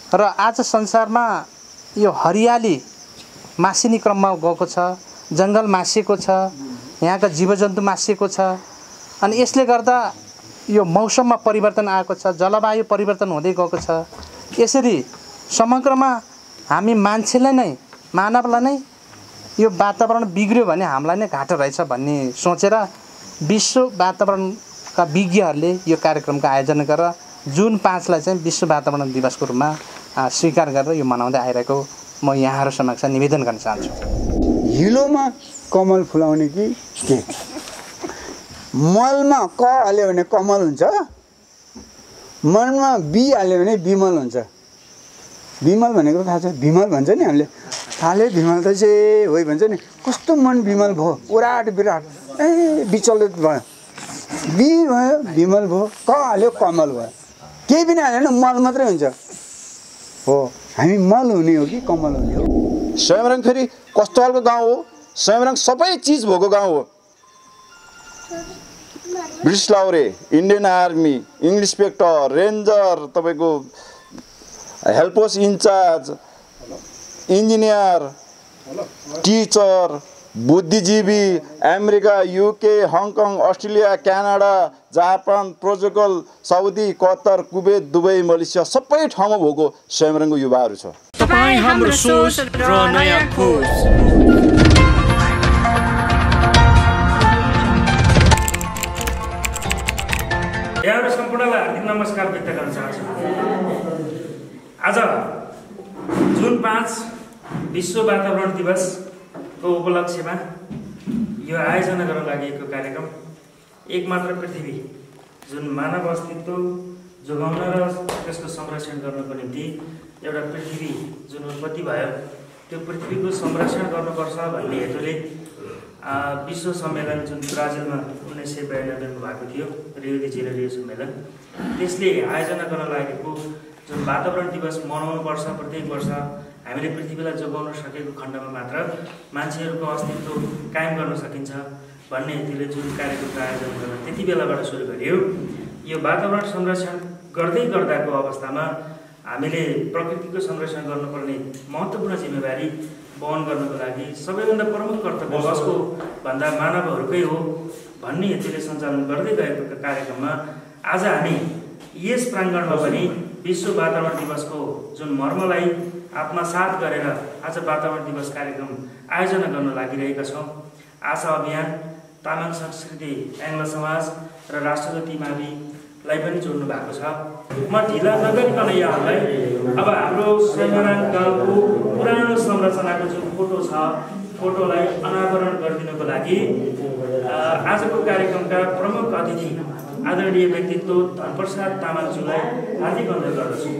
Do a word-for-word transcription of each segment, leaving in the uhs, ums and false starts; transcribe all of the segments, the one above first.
र आज संसारमा यो हरियाली मासिने क्रममा गएको छ, जङ्गल मासिएको छ, यहाँका जीवजन्तु मासिएको छ। अनि यसले गर्दा यो मौसममा परिवर्तन आएको छ, जलवायु परिवर्तन हुँदै गएको छ। यसरी समग्रमा हामी मान्छेलाई नै, मानवलाई नै यो वातावरण बिग्रियो भने हामीलाई नै घाटा रहेछ भन्ने सोचेर विश्व वातावरणका विज्ञहरूले यो कार्यक्रमको आयोजना गरेर जुन पाँचलाई चाहिँ विश्व वातावरण दिवसको रूपमा स्वीकार गरेर यो मनाउँदै आइरहेको म यहाँहरू समक्ष निवेदन गर्न चाहन्छु। हिलोमा कमल फुलाउने कि के? मलमा क हाल्यो भने कमल हुन्छ, मनमा बी हाल्यो भने विमल हुन्छ। विमल भनेको थाहा छ? विमल भन्छ नि हामीले, थाले विमल त चाहिँ होइ भन्छ नि। कस्तो मन विमल भयो, उराट विराट, ए विचलित भयो, बी भयो विमल भयो, क हाल्यो कमल भयो। केही पनि हालेन, मल मात्रै हुन्छ। हो, हामी मल हुने हो कि कमल हुने हो? स्वयंवरङ फेरि कस्तो खालको गाउँ हो? स्वयंवरङ सबै चिज भएको गाउँ हो। ब्रिटिस लाउरे, इन्डियन आर्मी, इन्स्पेक्टर, रेन्जर, तपाईँको हेल्पोस इन्चार्ज, इन्जिनियर, टिचर, बुद्धिजीवी, America, UK, Hong Kong, Australia, Canada, Japan, Portugal, Saudi, Qatar, Kuwait, Dubai, Malaysia सबै ठाउँमा भएको स्वयंवरङको युवाहरू छ। तपाईं हाम्रो सोच र नयाँ खोज। यहाँहरू सम्पूर्णलाई हार्दिक नमस्कार व्यक्त गर्न चाहन्छु। आज जुन पाँच विश्व वातावरण दिवसको उपलक्ष्यमा यो आयोजना गर्न लागि कार्यक्रम एकमात्र पृथ्वी जुन मानव अस्तित्व जोगाउन र त्यसको संरक्षण गर्नको निम्ति एउटा पृथ्वी जुन उत्पत्ति भयो त्यो पृथ्वीको संरक्षण गर्नुपर्छ भन्ने हेतुले विश्व सम्मेलन जुन ब्राजिलमा उन्नाइस सय बयानब्बेमा भएको थियो, रियो डी जेनेरियो सम्मेलन, त्यसले आयोजना गर्न लागेको जुन वातावरण दिवस मनाउनु पर्छ प्रत्येक वर्ष, हामीले पृथ्वीलाई जोगाउन सकेको खण्डमा मात्र मान्छेहरूको अस्तित्व कायम गर्न सकिन्छ भन्ने हेतुले जुन कार्यक्रमको आयोजना गर्न त्यति बेलाबाट सुरु गरियो। यो वातावरण संरक्षण गर्दै गर्दाको अवस्थामा हामीले प्रकृतिको संरक्षण गर्नुपर्ने महत्त्वपूर्ण जिम्मेवारी वहन गर्नको लागि सबैभन्दा प्रमुख कर्तव्य कसको भन्दा मानवहरूकै हो भन्ने हेतुले सञ्चालन गर्दै गएको कार्यक्रममा आज हामी यस प्राङ्गणमा पनि विश्व वातावरण दिवसको जुन मर्मलाई आत्मसात गरेर आज वातावरण दिवस कार्यक्रम आयोजना गर्न लागिरहेका छौँ। आशा अभियान, तामाङ संस्कृति एङ्ग्ल समाज र राष्ट्रज्योति माविलाई पनि जोड्नु भएको छ। म ढिला नगरिकन यहाँहरूलाई अब हाम्रो स्वयंवरङ गाउँको पुरानो संरचनाको जुन फोटो छ फोटोलाई अनावरण गरिदिनको लागि आजको कार्यक्रमका प्रमुख अतिथि आदरणीय व्यक्तित्व धनप्रसाद तामाङज्यूलाई हार्दिक अनुरोध गर्दछु।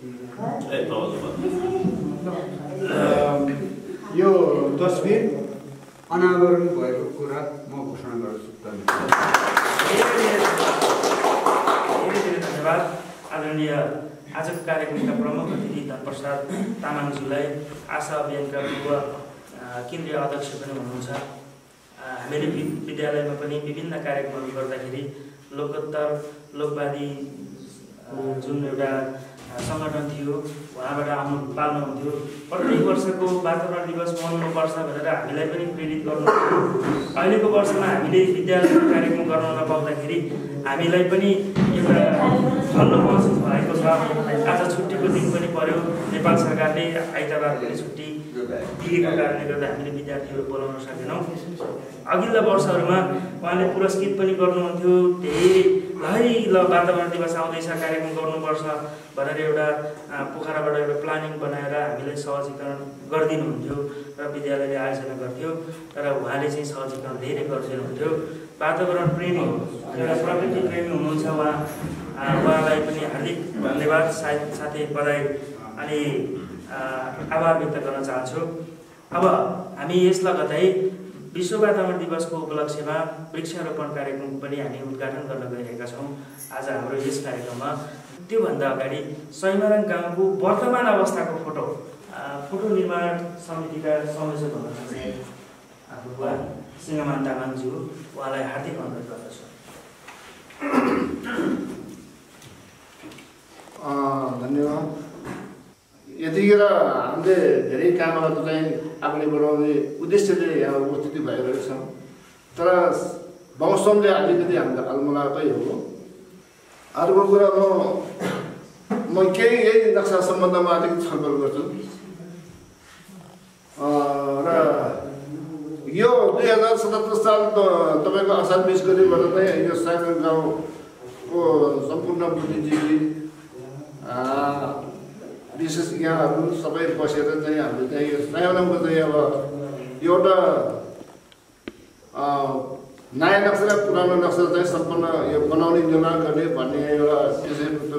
यो तस्बिर अनावरण भएको कुरा म घोषणा गर्छु। धेरै धेरै धन्यवाद आदरणीय आजको कार्यक्रमका प्रमुख अतिथि धनप्रसाद तामाङज्यूलाई। आशा अभियानका पूर्व केन्द्रीय अध्यक्ष पनि हुनुहुन्छ। हामीले विद्यालयमा पनि विभिन्न कार्यक्रमहरू गर्दाखेरि लोकोत्तर लोकवादी जुन एउटा सङ्गठन थियो उहाँबाट आउनु पाल्नुहुन्थ्यो। प्रत्येक वर्षको वातावरण दिवस मनाउनुपर्छ भनेर हामीलाई पनि प्रेरित गर्नुहुन्थ्यो। अहिलेको वर्षमा हामीले विद्यालयको कार्यक्रम गर्न नपाउँदाखेरि हामीलाई पनि एउटा ठल्लो महसुस भएको छ। आज छुट्टीको दिन पनि पर्यो, नेपाल सरकारले आइतबार पनि छुट्टी दिएको कारणले गर्दा हामीले विद्यार्थीहरू बोलाउन सकेनौँ। अघिल्ला वर्षहरूमा उहाँले पुरस्कृत पनि गर्नुहुन्थ्यो। धेरै है ल वातावरण दिवस आउँदैछ कार्यक्रम गर्नुपर्छ भनेर एउटा पोखराबाट एउटा प्लानिङ बनाएर हामीलाई सहजीकरण गरिदिनुहुन्थ्यो र विद्यालयले आयोजना गर्थ्यो। तर उहाँले चाहिँ सहजीकरण धेरै गरिदिनुहुन्थ्यो। वातावरण प्रेमी एउटा प्रकृति प्रेमी हुनुहुन्छ उहाँ, उहाँलाई पनि हार्दिक धन्यवाद साथै बधाई अनि आभार व्यक्त गर्न चाहन्छु। अब हामी यस लगतै विश्व वातावरण दिवसको उपलक्ष्यमा वृक्षारोपण कार्यक्रम पनि हामी उद्घाटन गर्न गइरहेका छौँ। आज हाम्रो यस कार्यक्रममा त्योभन्दा अगाडि स्वयंवरङ गाउँको वर्तमान अवस्थाको फोटो फोटो निर्माण समितिका संयोजक हुनुहुन्छ हाम्रो बुवा सिंहमान तामाङज्यू, उहाँलाई हार्दिक अनुरोध गर्दछु। धन्यवाद। त्यतिखेर हामीले धेरै कामहरू चाहिँ अगाडि बढाउने उद्देश्यले यहाँ उपस्थिति भइरहेको छौँ। तर मौसमले अलिकति हामीलाई अलमलाकै हो। अर्को कुरा म म केही यही नक्सा सम्बन्धमा अलिकति छलफल गर्छु र यो दुई हजार सतहत्तर साल तपाईँको असार बिस गतिबाट चाहिँ यो साइमन गाउँको सम्पूर्ण बुद्धिजीवी विशेष यहाँहरू सबै बसेर चाहिँ हामीले चाहिँ यो साइमनको चाहिँ अब एउटा नयाँ नक्सा र पुरानो नक्सा चाहिँ सम्पूर्ण यो बनाउने निर्माण गर्ने भन्ने एउटा विषयवस्तु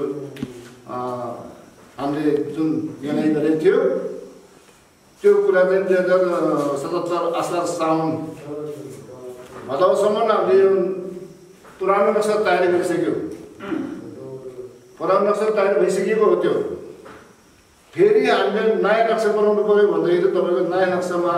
हामीले जुन निर्णय गरेको थियो त्यो कुरा चाहिँ दुई हजार सतहत्तर असार साउन भदौसम्म हामीले यो पुरानो नक्सा तयारी गरिसक्यो। पुरानो नक्सा तयारी भइसकेको हो। त्यो फेरि हामीले नयाँ नक्सा बनाउनु पऱ्यो भन्दाखेरि तपाईँको नयाँ नक्सामा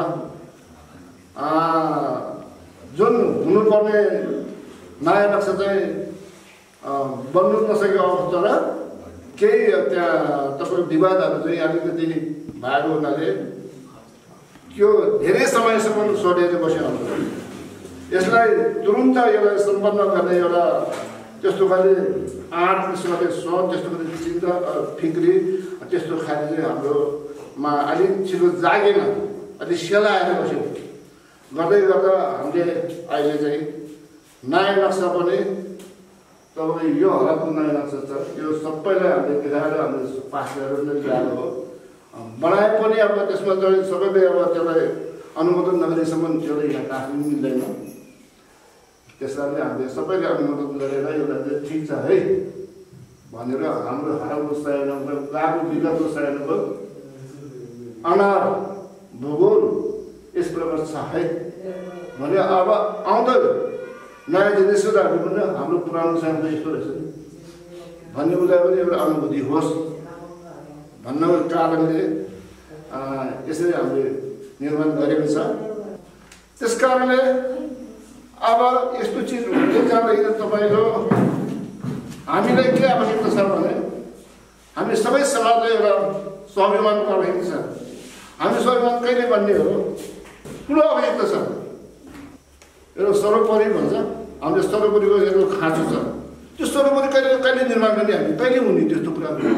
जुन हुनुपर्ने नयाँ नक्सा चाहिँ बन्नु नसकेको अवस्था र केही त्यहाँ तपाईँको विवादहरू चाहिँ अलिकति भएको हुनाले त्यो धेरै समयसम्म सडेर बस्यो हाम्रो। यसलाई तुरुन्त यसलाई सम्पन्न गर्ने एउटा त्यस्तो खाले आँट किसिमले सोच त्यस्तो खाले चिन्ता फिक्री त्यस्तो खाले चाहिँ हाम्रोमा अलिक छिटो जागेन, अलिक सेलाएर बस्यो। गर्दै गर्दा हामीले अहिले चाहिँ नयाँ नक्सा पनि तपाईँको यो हलको नयाँ नक्सा छ, यो सबैलाई हामीले देखाएर हामीले पास गरेर नै ल्याएको हो। बनाए पनि अब त्यसमा चाहिँ सबैले अब त्यसलाई अनुमोदन नगरेसम्म त्यसलाई यहाँ राख्नु मिल्दैन। त्यसैले हामीले सबैले अनुमोदन गरेर एउटा चाहिँ ठिक छ है भनेर हाम्रो हालको सायनको लागु विगतको सायनको अनार भूगोल यस प्रकार छ है भने अब आउँदो नयाँ जेनेरेसनहरू पनि हाम्रो पुरानो सायन त यस्तो रहेछ भन्ने उसलाई पनि एउटा अनुभूति होस् भन्नको कारणले यसरी हामीले निर्माण गरेको छ। त्यस कारणले अब यस्तो चिज हुँदै जाँदाखेरि तपाईँको हामीलाई के आवश्यकता छ भने हामी सबै समाजलाई एउटा स्वाभिमानको आवश्यकता छ। हामी स्वाभिमान कहिले बन्ने हो ठुलो आवश्यकता छ। एउटा सर्वोपरि भन्छ हामीले सर्वोपरिको एउटा खाँचो छ। त्यो सर्वोपरि कहिले कहिले निर्माण गर्ने हामी कहिले हुने त्यस्तो कुराहरू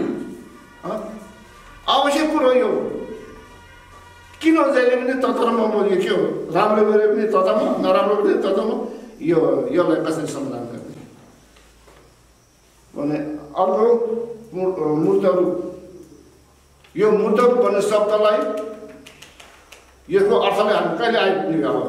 आवश्यक कुरो यो किन जहिले पनि तत्त्वमा म यो के हो राम्रो गरे पनि तत्त्वमा नराम्रो पनि तत्त्वमा यो यसलाई कसरी समाधान गर्ने भने अर्को मूर्तहरू यो मूर्तहरू भन्ने शब्दलाई यसको अर्थले हामी कहिले आइपुग्ने अब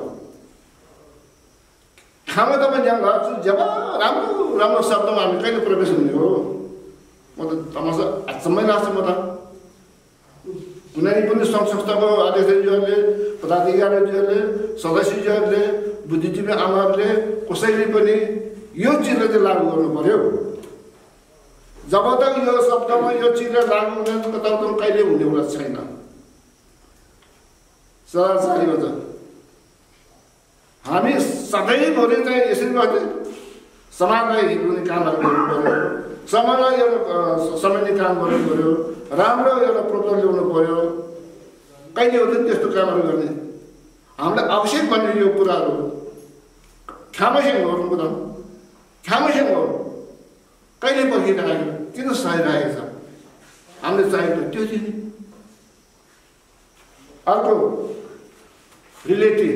खामा तपाईँ यहाँ गर्छु जब राम्रो राम्रो शब्दमा हामी कहिले प्रवेश हुने हो म त तमासा अचम्मै लाग्छ। म त कुनै पनि सङ्घ संस्थाको अध्यक्षज्यूहरूले पदाधिकारीहरूले सदस्यज्यूहरूले बुद्धिजीवी आमाहरूले कसैले पनि यो चिजलाई चाहिँ लागू गर्नु पर्यो। जब तक यो शब्दमा यो चिजलाई लागू हुने तब कहिले हुनेवाला छैन। सदाचारी भन्छ हामी सधैँभरि चाहिँ यसरी गर्दै समाजलाई हिँड्ने कामहरू गर्नु पर्यो, समाजलाई एउटा समयले काम गर्नु पर्यो, राम्रो एउटा प्रोत्साहन ल्याउनु पर्यो। कहिले हुँदैन त्यस्तो कामहरू गर्ने हामीलाई आवश्यक भन्ने यो कुराहरू खामोसँग गर्नु कुरा खामोसँग हो। कहिले पर्खिरहेको किन सहिरहेको छ हामीले चाहेको त्यो दिन। अर्को रिलेटिभ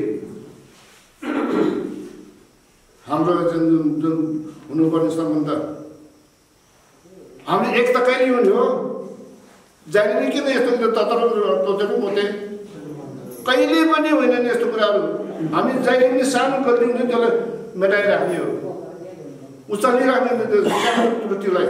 हाम्रो जुन जुन हुनुपर्ने सम्बन्ध हामीले एक त कहिले हुने हो जाने किन यस्तो तत्र तोचेको मोटे कहिले पनि होइन नि यस्तो कुराहरू। हामी जहिले पनि सानो गल्ती हुन्छ त्यसलाई मेटाइराख्ने हो, उचालिराख्ने त्यो सानो त्रुटिलाई।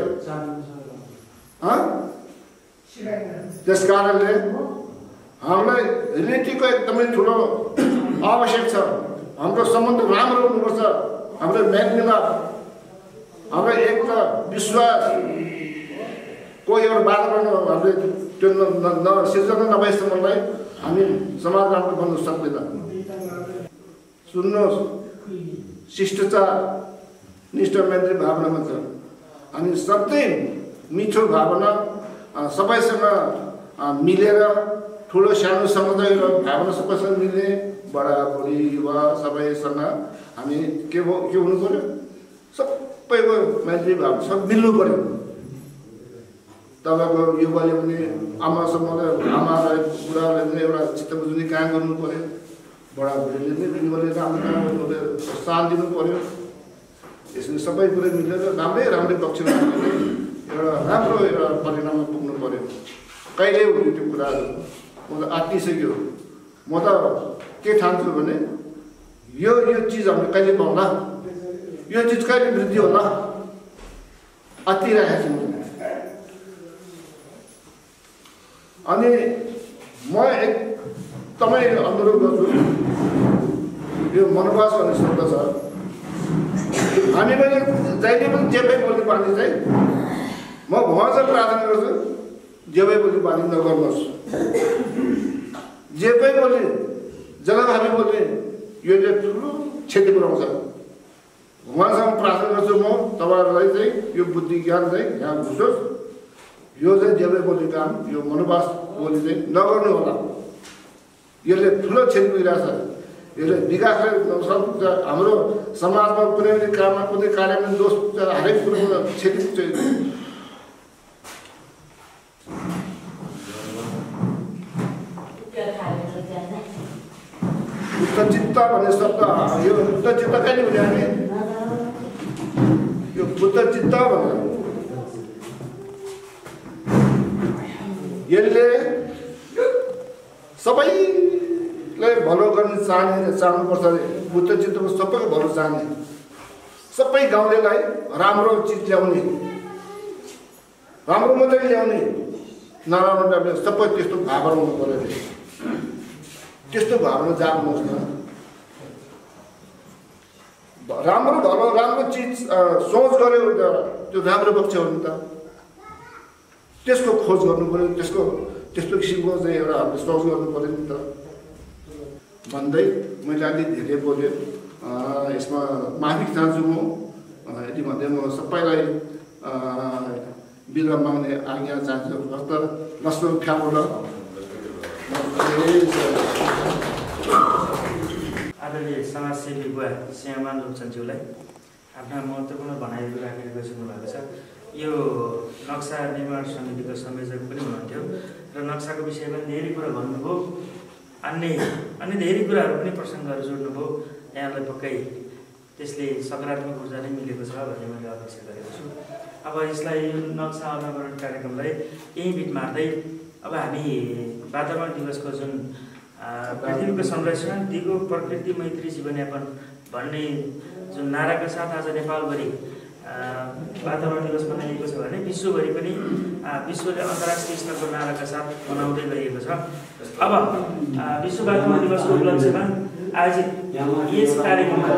त्यस कारणले हामीलाई रिलेटिभको एकदमै ठुलो आवश्यक छ। हाम्रो सम्बन्ध राम्रो हुनुपर्छ। हाम्रो म्याग्नेमा हाम्रो एक त विश्वासको एउटा वातावरण हामीले त्यो सिर्जना नभएसम्मलाई हामी समाज राम्रो बन्न सक्दैन। सुन्नुहोस्, शिष्टाचार निष्ठ मैत्री भावनामा छ। हामी सधैँ मिठो भावना सबैसँग मिलेर ठुलो सानो समुदाय र भावना सबैसँग मिल्ने बडाबुढी युवा सबैसँग हामी के भयो के हुनु पर्यो सबैको मैत्री भाव सब मिल्नु पर्यो तपाईँको युवाले पनि आमासम्मले आमालाई बुढाले पनि एउटा चित्त बुझ्ने काम गर्नु पर्यो बडाबुढीले पनि युवाले राम्रो काम गर्नु साथ दिनु पर्यो यसरी सबै कुरा मिलेर राम्रै राम्रै पक्षमा एउटा राम्रो एउटा परिणाममा पुग्नु पर्यो कहिले हुने त्यो कुराहरू म त आत्तिसक्यो म त के ठान्छु भने यो यो चिज हामीले कहिले पाउँला यो चिज कहिले वृद्धि होला आत्तिरहेको छु अनि म एकदमै अनुरोध गर्छु यो मनोवास भन्ने शब्द छ हामी पनि जहिले पनि जे पनि बोल्ने बानी चाहिँ म भगवान चाहिँ प्रार्थना गर्छु जे पनि बोल्ने बानी नगर्नुहोस् जे पनि बोल्ने जसलाई हामी बोल्ने यो चाहिँ ठुलो क्षति पुऱ्याउँछ भगवानसँग प्रार्थना गर्छु म तपाईँहरूलाई चाहिँ यो बुद्धि ज्ञान चाहिँ यहाँ घुसोस् यो चाहिँ जे पनि बोल्ने काम यो मनोवास बोल्ने चाहिँ नगर्नु होला यसले ठुलो क्षति पुगिरहेछ यसले विकासले सक्छ हाम्रो समाजमा कुनै पनि काममा कुनै कार्यमा दोष पुग्छ हरेक कुरोमा क्षति पुग्छ बुद्धचित्त भन्ने शब्द यो बुद्धचित्त कहिले हुने हामी यो बुद्धचित्त भनेर यसले सबैलाई भलो गर्ने चाहने चाहनुपर्छ अरे बुद्धचित्तको सबैको भलो चाहने सबै गाउँलेलाई राम्रो चिज ल्याउने राम्रो मात्रै ल्याउने नराम्रो ल्याउने सबै त्यस्तो भावना हुनु पर्यो अरे त्यस्तो भावना जाग्नुहोस् न राम्रो भलो राम्रो चिज सोच गऱ्यो भने त्यो राम्रो पक्ष हो नि त त्यसको खोज गर्नु पर्यो त्यसको त्यस्तो किसिमको चाहिँ एउटा हामीले सोच गर्नु पर्यो नि त भन्दै मैले अलिक धेरै बोलेँ यसमा माफी चाहन्छु म यति भन्दै म सबैलाई बिदा माग्ने आज्ञा चाहन्छु हस्त नस्तो फ्यामुल आदरणीय समाजसेवी बुवा श्यामान लोकचन्दज्यूलाई आफ्ना महत्त्वपूर्ण भनाइहरू राखेर गइसक्नु भएको छ यो नक्सा निर्माण समितिको संयोजक पनि हुनुहुन्थ्यो र नक्साको विषयमा धेरै कुरा भन्नुभयो अन्य अन्य धेरै कुराहरू पनि प्रसङ्गहरू जोड्नुभयो यहाँलाई पक्कै त्यसले सकारात्मक ऊर्जा नै मिलेको छ भन्ने मैले अपेक्षा गरेको छु अब यसलाई नक्सा अनावरण कार्यक्रमलाई यही बिट मार्दै अब हामी वातावरण दिवसको जुन पृथ्वीको संरक्षण दिगो प्रकृति मैत्री जीवनयापन भन्ने जुन नाराका साथ आज नेपालभरि वातावरण दिवस मनाइएको छ भने विश्वभरि पनि विश्वले अन्तर्राष्ट्रिय स्तरको नाराका साथ मनाउँदै गइएको छ अब विश्व वातावरण दिवसको उपलक्ष्यमा आयोजित यस कार्यक्रममा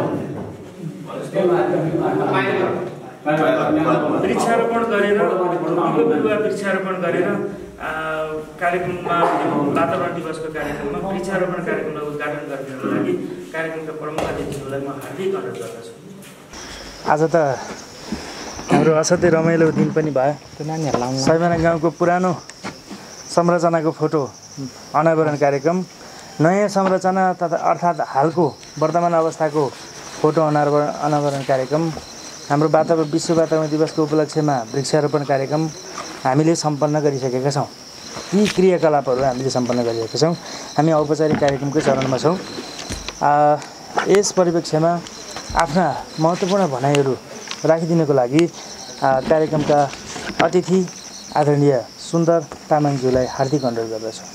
वृक्षारोपण गरेर वृक्षारोपण गरेर कार्यक्रममा वातावरण दिवसको कार्यक्रममा वृक्षारोपण कार्यक्रमलाई उद्घाटन गर्नको लागि कार्यक्रमका प्रमुख अतिथिहरूलाई म हार्दिक अनुरोध गर्दछु आज त हाम्रो असाध्यै रमाइलो दिन पनि भयो त्यो नानीहरूलाई सैमाना गाउँको पुरानो संरचनाको फोटो अनावरण कार्यक्रम नयाँ संरचना तथा अर्थात् हालको वर्तमान अवस्थाको फोटो अनावरण अनावरण कार्यक्रम हाम्रो वातावरण विश्व वातावरण दिवसको उपलक्ष्यमा वृक्षारोपण कार्यक्रम हामीले सम्पन्न गरिसकेका छौँ यी क्रियाकलापहरू हामीले सम्पन्न गरिरहेका छौँ हामी औपचारिक कार्यक्रमकै चरणमा छौँ यस परिप्रेक्ष्यमा आफ्ना महत्त्वपूर्ण भनाइहरू राखिदिनको लागि कार्यक्रमका अतिथि आदरणीय सुन्दर तामाङज्यूलाई हार्दिक अनुरोध गर्दछु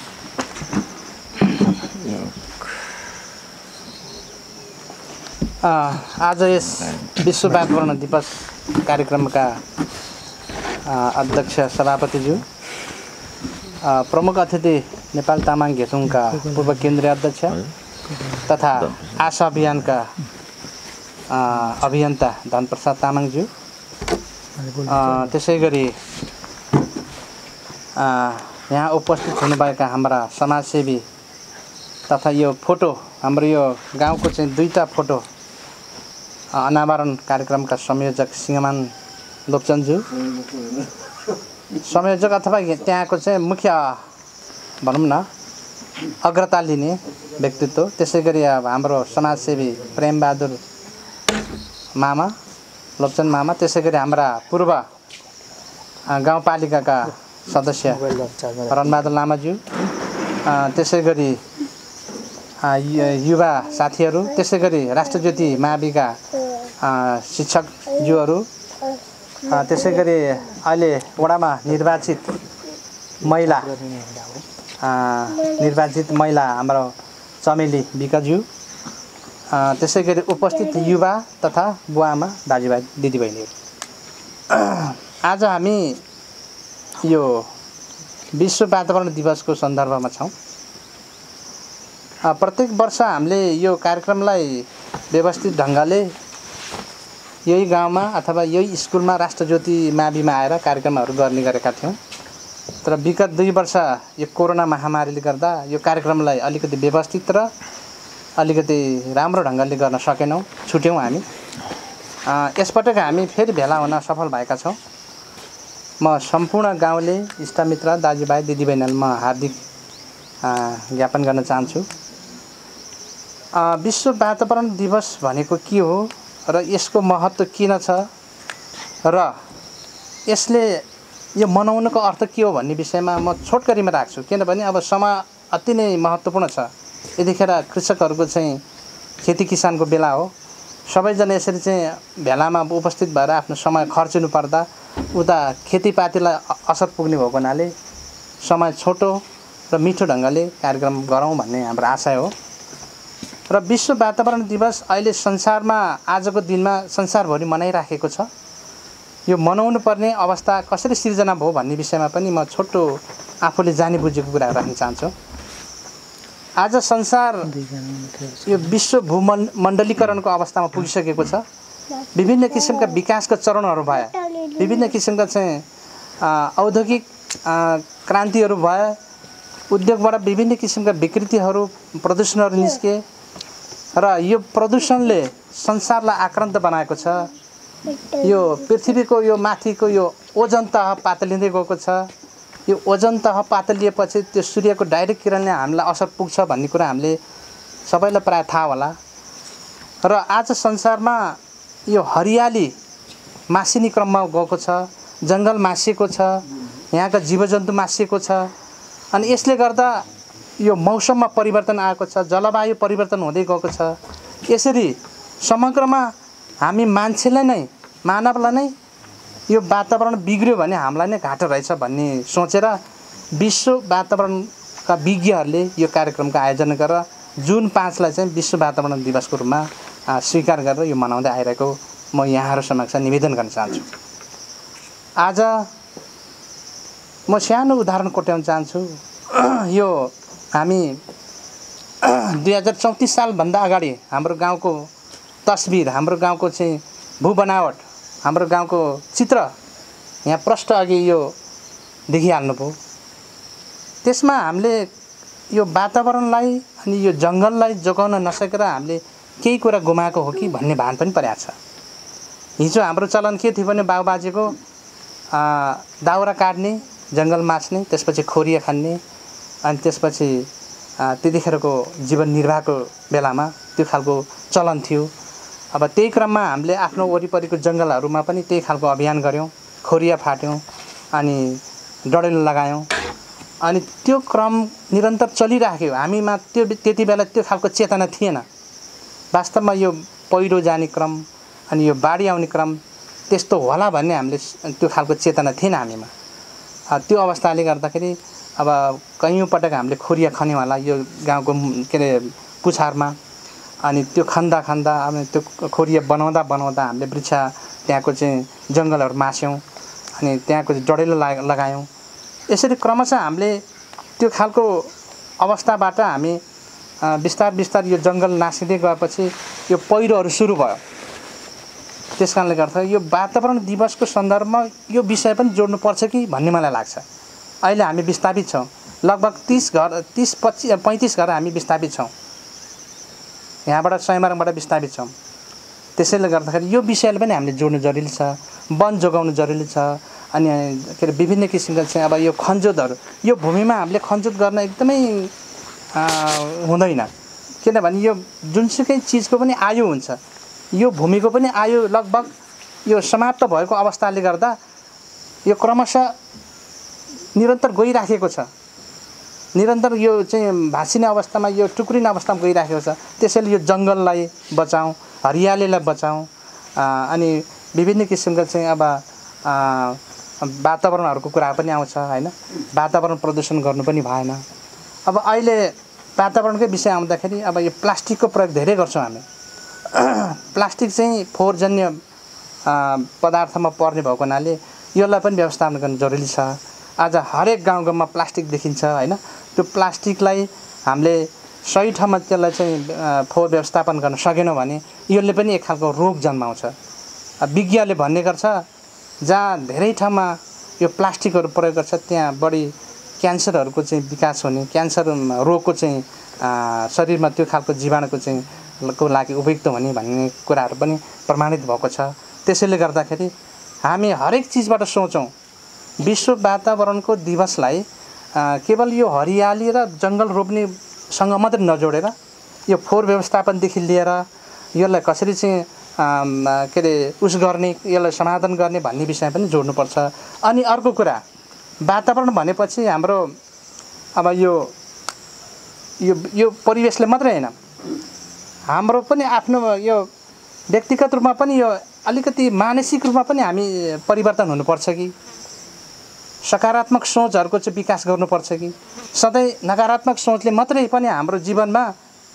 आज यस विश्व वातावरण दिवस कार्यक्रमका अध्यक्ष सभापतिज्यू प्रमुख अतिथि नेपाल तामाङ घेचुङका पूर्व केन्द्रीय अध्यक्ष तथा आशा अभियानका अभियन्ता धनप्रसाद तामाङज्यू त्यसै गरी यहाँ उपस्थित हुनुभएका हाम्रा समाजसेवी तथा यो फोटो हाम्रो यो गाउँको चाहिँ दुईटा फोटो अनावरण कार्यक्रमका संयोजक सिंहमान लोकचन्दज्यू संयोजक अथवा त्यहाँको चाहिँ मुख्य भनौँ न अग्रता लिने व्यक्तित्व। त्यसै गरी अब हाम्रो समाजसेवी प्रेमबहादुर मामा, लोप्चन मामा, त्यसै गरी हाम्रा पूर्व गाउँपालिकाका सदस्य रणबहादुर लामाज्यू, त्यसै गरी युवा साथीहरू, त्यसै गरी राष्ट्रज्योति माविका शिक्षकज्यूहरू, त्यसै गरी अहिले वडामा निर्वाचित महिला निर्वाचित महिला हाम्रो चमेली विकाज्यू, त्यसै गरी उपस्थित युवा तथा बुवाआमा दाजुभाइ दिदीबहिनीहरू, आज हामी यो विश्व वातावरण दिवसको सन्दर्भमा छौँ। प्रत्येक वर्ष हामीले यो कार्यक्रमलाई व्यवस्थित ढङ्गले यही गाउँमा अथवा यही स्कुलमा राष्ट्रज्योति माविमा आएर कार्यक्रमहरू गर्ने गरेका थियौँ। तर विगत दुई वर्ष यो कोरोना महामारीले गर्दा यो कार्यक्रमलाई अलिकति व्यवस्थित र अलिकति राम्रो ढङ्गले गर्न सकेनौँ, छुट्यौँ हामी। यसपटक हामी फेरि भेला हुन सफल भएका छौँ। म सम्पूर्ण गाउँले इष्टमित्र दाजुभाइ दिदीबहिनीलाई म हार्दिक ज्ञापन गर्न चाहन्छु। विश्व वातावरण दिवस भनेको के हो र यसको महत्त्व किन छ र यसले यो मनाउनुको अर्थ के हो भन्ने विषयमा म छोटकरीमा राख्छु। किनभने अब समय अति नै महत्त्वपूर्ण छ। यतिखेर कृषकहरूको चाहिँ खेती किसानको बेला हो। सबैजना यसरी चाहिँ भेलामा उपस्थित भएर आफ्नो समय खर्चिनु पर्दा उता खेतीपातीलाई असर पुग्ने भएको हुनाले समय छोटो र मिठो ढङ्गले कार्यक्रम गरौँ भन्ने हाम्रो आशय हो। र विश्व वातावरण दिवस अहिले संसारमा आजको दिनमा संसारभरि मनाइराखेको छ। यो मनाउनु पर्ने अवस्था कसरी सिर्जना भयो भन्ने विषयमा पनि म छोटो आफूले जानी बुझेको कुरा राख्न चाहन्छु। आज संसार यो विश्व भूमण्डलीकरणको अवस्थामा पुगिसकेको छ। विभिन्न किसिमका विकासका चरणहरू भए, विभिन्न किसिमका चाहिँ औद्योगिक क्रान्तिहरू भए, उद्योगबाट विभिन्न किसिमका विकृतिहरू प्रदूषणहरू निस्के र यो प्रदूषणले संसारलाई आक्रान्त बनाएको छ। यो पृथ्वीको यो माथिको यो ओजन तह पातलिँदै गएको छ। यो ओजन तह पातलिएपछि त्यो सूर्यको डाइरेक्ट किरणले हामीलाई असर पुग्छ भन्ने कुरा हामीले सबैलाई प्रायः थाहा होला। र आज संसारमा यो हरियाली मासिने क्रममा गएको छ, जङ्गल मासिएको छ, यहाँका जीवजन्तु मासिएको छ। अनि यसले गर्दा यो मौसममा परिवर्तन आएको छ, जलवायु परिवर्तन हुँदै गएको छ। यसरी समग्रमा हामी मान्छेलाई नै, मानवलाई नै यो वातावरण बिग्रियो भने हामीलाई नै घाटा रहेछ भन्ने सोचेर विश्व वातावरणका विज्ञहरूले यो कार्यक्रमको आयोजना गरेर जुन पाँचलाई चाहिँ विश्व वातावरण दिवसको रूपमा स्वीकार गरेर यो मनाउँदै आइरहेको म यहाँहरू समक्ष निवेदन गर्न चाहन्छु। आज म सानो उदाहरण कोट्याउन चाहन्छु। यो हामी दुई हजार चौतिस सालभन्दा अगाडि हाम्रो गाउँको तस्बिर, हाम्रो गाउँको चाहिँ भू बनावट, हाम्रो गाउँको चित्र यहाँ प्रष्ट अघि यो देखिहाल्नुभयो। त्यसमा हामीले यो वातावरणलाई अनि यो जङ्गललाई जोगाउन नसकेर हामीले केही कुरा गुमाएको हो कि भन्ने भान पनि परेको छ। हिजो हाम्रो चलन के थियो भने बाबुबाजेको दाउरा काट्ने, जङ्गल मास्ने, त्यसपछि खोरिया खान्ने, अनि त्यसपछि त्यतिखेरको जीवन निर्वाहको बेलामा त्यो खालको चलन थियो। अब त्यही क्रममा हामीले आफ्नो वरिपरिको जङ्गलहरूमा पनि त्यही खालको अभियान गऱ्यौँ, खोरिया फाट्यौँ, अनि डडेलो लगायौँ। अनि त्यो क्रम निरन्तर चलिराख्यो। हामीमा त्यो त्यति बेला त्यो खालको चेतना थिएन। वास्तवमा यो पहिरो जाने क्रम अनि यो बाढी आउने क्रम त्यस्तो होला भन्ने हामीले त्यो खालको चेतना थिएन हामीमा। त्यो अवस्थाले गर्दाखेरि अब कैयौँ पटक हामीले खोरिया खन्यौँ होला यो गाउँको के अरे पुछारमा। अनि त्यो खन्दा खन्दा अब त्यो खोरिया बनाउँदा बनाउँदा हामीले वृक्ष त्यहाँको चाहिँ जङ्गलहरू मास्यौँ, अनि त्यहाँको डडेलो लगायौँ। यसरी क्रमशः हामीले त्यो खालको अवस्थाबाट हामी बिस्तार बिस्तार यो जङ्गल नासिँदै गएपछि यो पहिरोहरू सुरु भयो। त्यस कारणले गर्दा यो वातावरण दिवसको सन्दर्भमा यो विषय पनि जोड्नुपर्छ कि भन्ने मलाई लाग्छ। अहिले हामी विस्थापित छौँ, लगभग तिस घर तिस पच्चिस पैँतिस घर हामी विस्थापित छौँ, यहाँबाट सयमार्गबाट विस्थापित छौँ। त्यसैले गर्दाखेरि यो विषयले पनि हामीले जोड्नु जरुरी छ। वन जोगाउनु जरुरी छ। अनि के अरे विभिन्न किसिमका चाहिँ अब यो खनजोतहरू यो भूमिमा हामीले खनजोत गर्न एकदमै हुँदैन, किनभने यो जुनसुकै चिजको पनि आयु हुन्छ। यो भूमिको पनि आयु लगभग यो समाप्त भएको अवस्थाले गर्दा यो क्रमशः निरन्तर गइराखेको छ, निरन्तर यो चाहिँ भाँसिने अवस्थामा यो टुक्रिने अवस्थामा गइराखेको छ। त्यसैले यो जङ्गललाई बचाउँ, हरियालीलाई बचाउँ, अनि विभिन्न किसिमका चाहिँ अब वातावरणहरूको कुरा पनि आउँछ हैन। वातावरण प्रदूषण गर्नु पनि भएन। अब अहिले वातावरणकै विषय आउँदाखेरि अब यो प्लास्टिकको प्रयोग धेरै गर्छौँ हामी। प्लास्टिक चाहिँ फोहोरजन्य पदार्थमा पर्ने भएको हुनाले यसलाई पनि व्यवस्थापन गर्न जरुरी छ। आज हरेक गाउँ गाउँमा प्लास्टिक देखिन्छ हैन। त्यो प्लास्टिकलाई हामीले सही ठाउँमा त्यसलाई चाहिँ फोहोर व्यवस्थापन गर्न सकेनौँ भने यसले पनि एक खालको रोग जन्माउँछ। विज्ञले भन्ने गर्छ जहाँ धेरै ठाउँमा यो प्लास्टिकहरू प्रयोग गर्छ त्यहाँ बढी क्यान्सरहरूको चाहिँ विकास हुने, क्यान्सर रोगको चाहिँ शरीरमा त्यो खालको जीवाणुको चाहिँ को लागि उपयुक्त हुने भन्ने कुराहरू पनि प्रमाणित भएको छ। त्यसैले गर्दाखेरि हामी हरेक चिजबाट सोचौँ। विश्व वातावरणको दिवसलाई केवल यो हरियाली र जङ्गल रोप्नेसँग मात्रै नजोडेर यो फोहोर व्यवस्थापनदेखि लिएर यसलाई कसरी चाहिँ के अरे उस गर्ने, यसलाई समाधान गर्ने भन्ने विषय पनि जोड्नुपर्छ। अनि अर्को कुरा, वातावरण भनेपछि हाम्रो अब यो यो यो परिवेशले मात्रै हैन, हाम्रो पनि आफ्नो यो व्यक्तिगत रूपमा पनि यो अलिकति मानसिक रूपमा पनि हामी परिवर्तन हुनुपर्छ कि सकारात्मक सोचहरूको चाहिँ विकास गर्नुपर्छ कि सधैँ नकारात्मक सोचले मात्रै पनि हाम्रो जीवनमा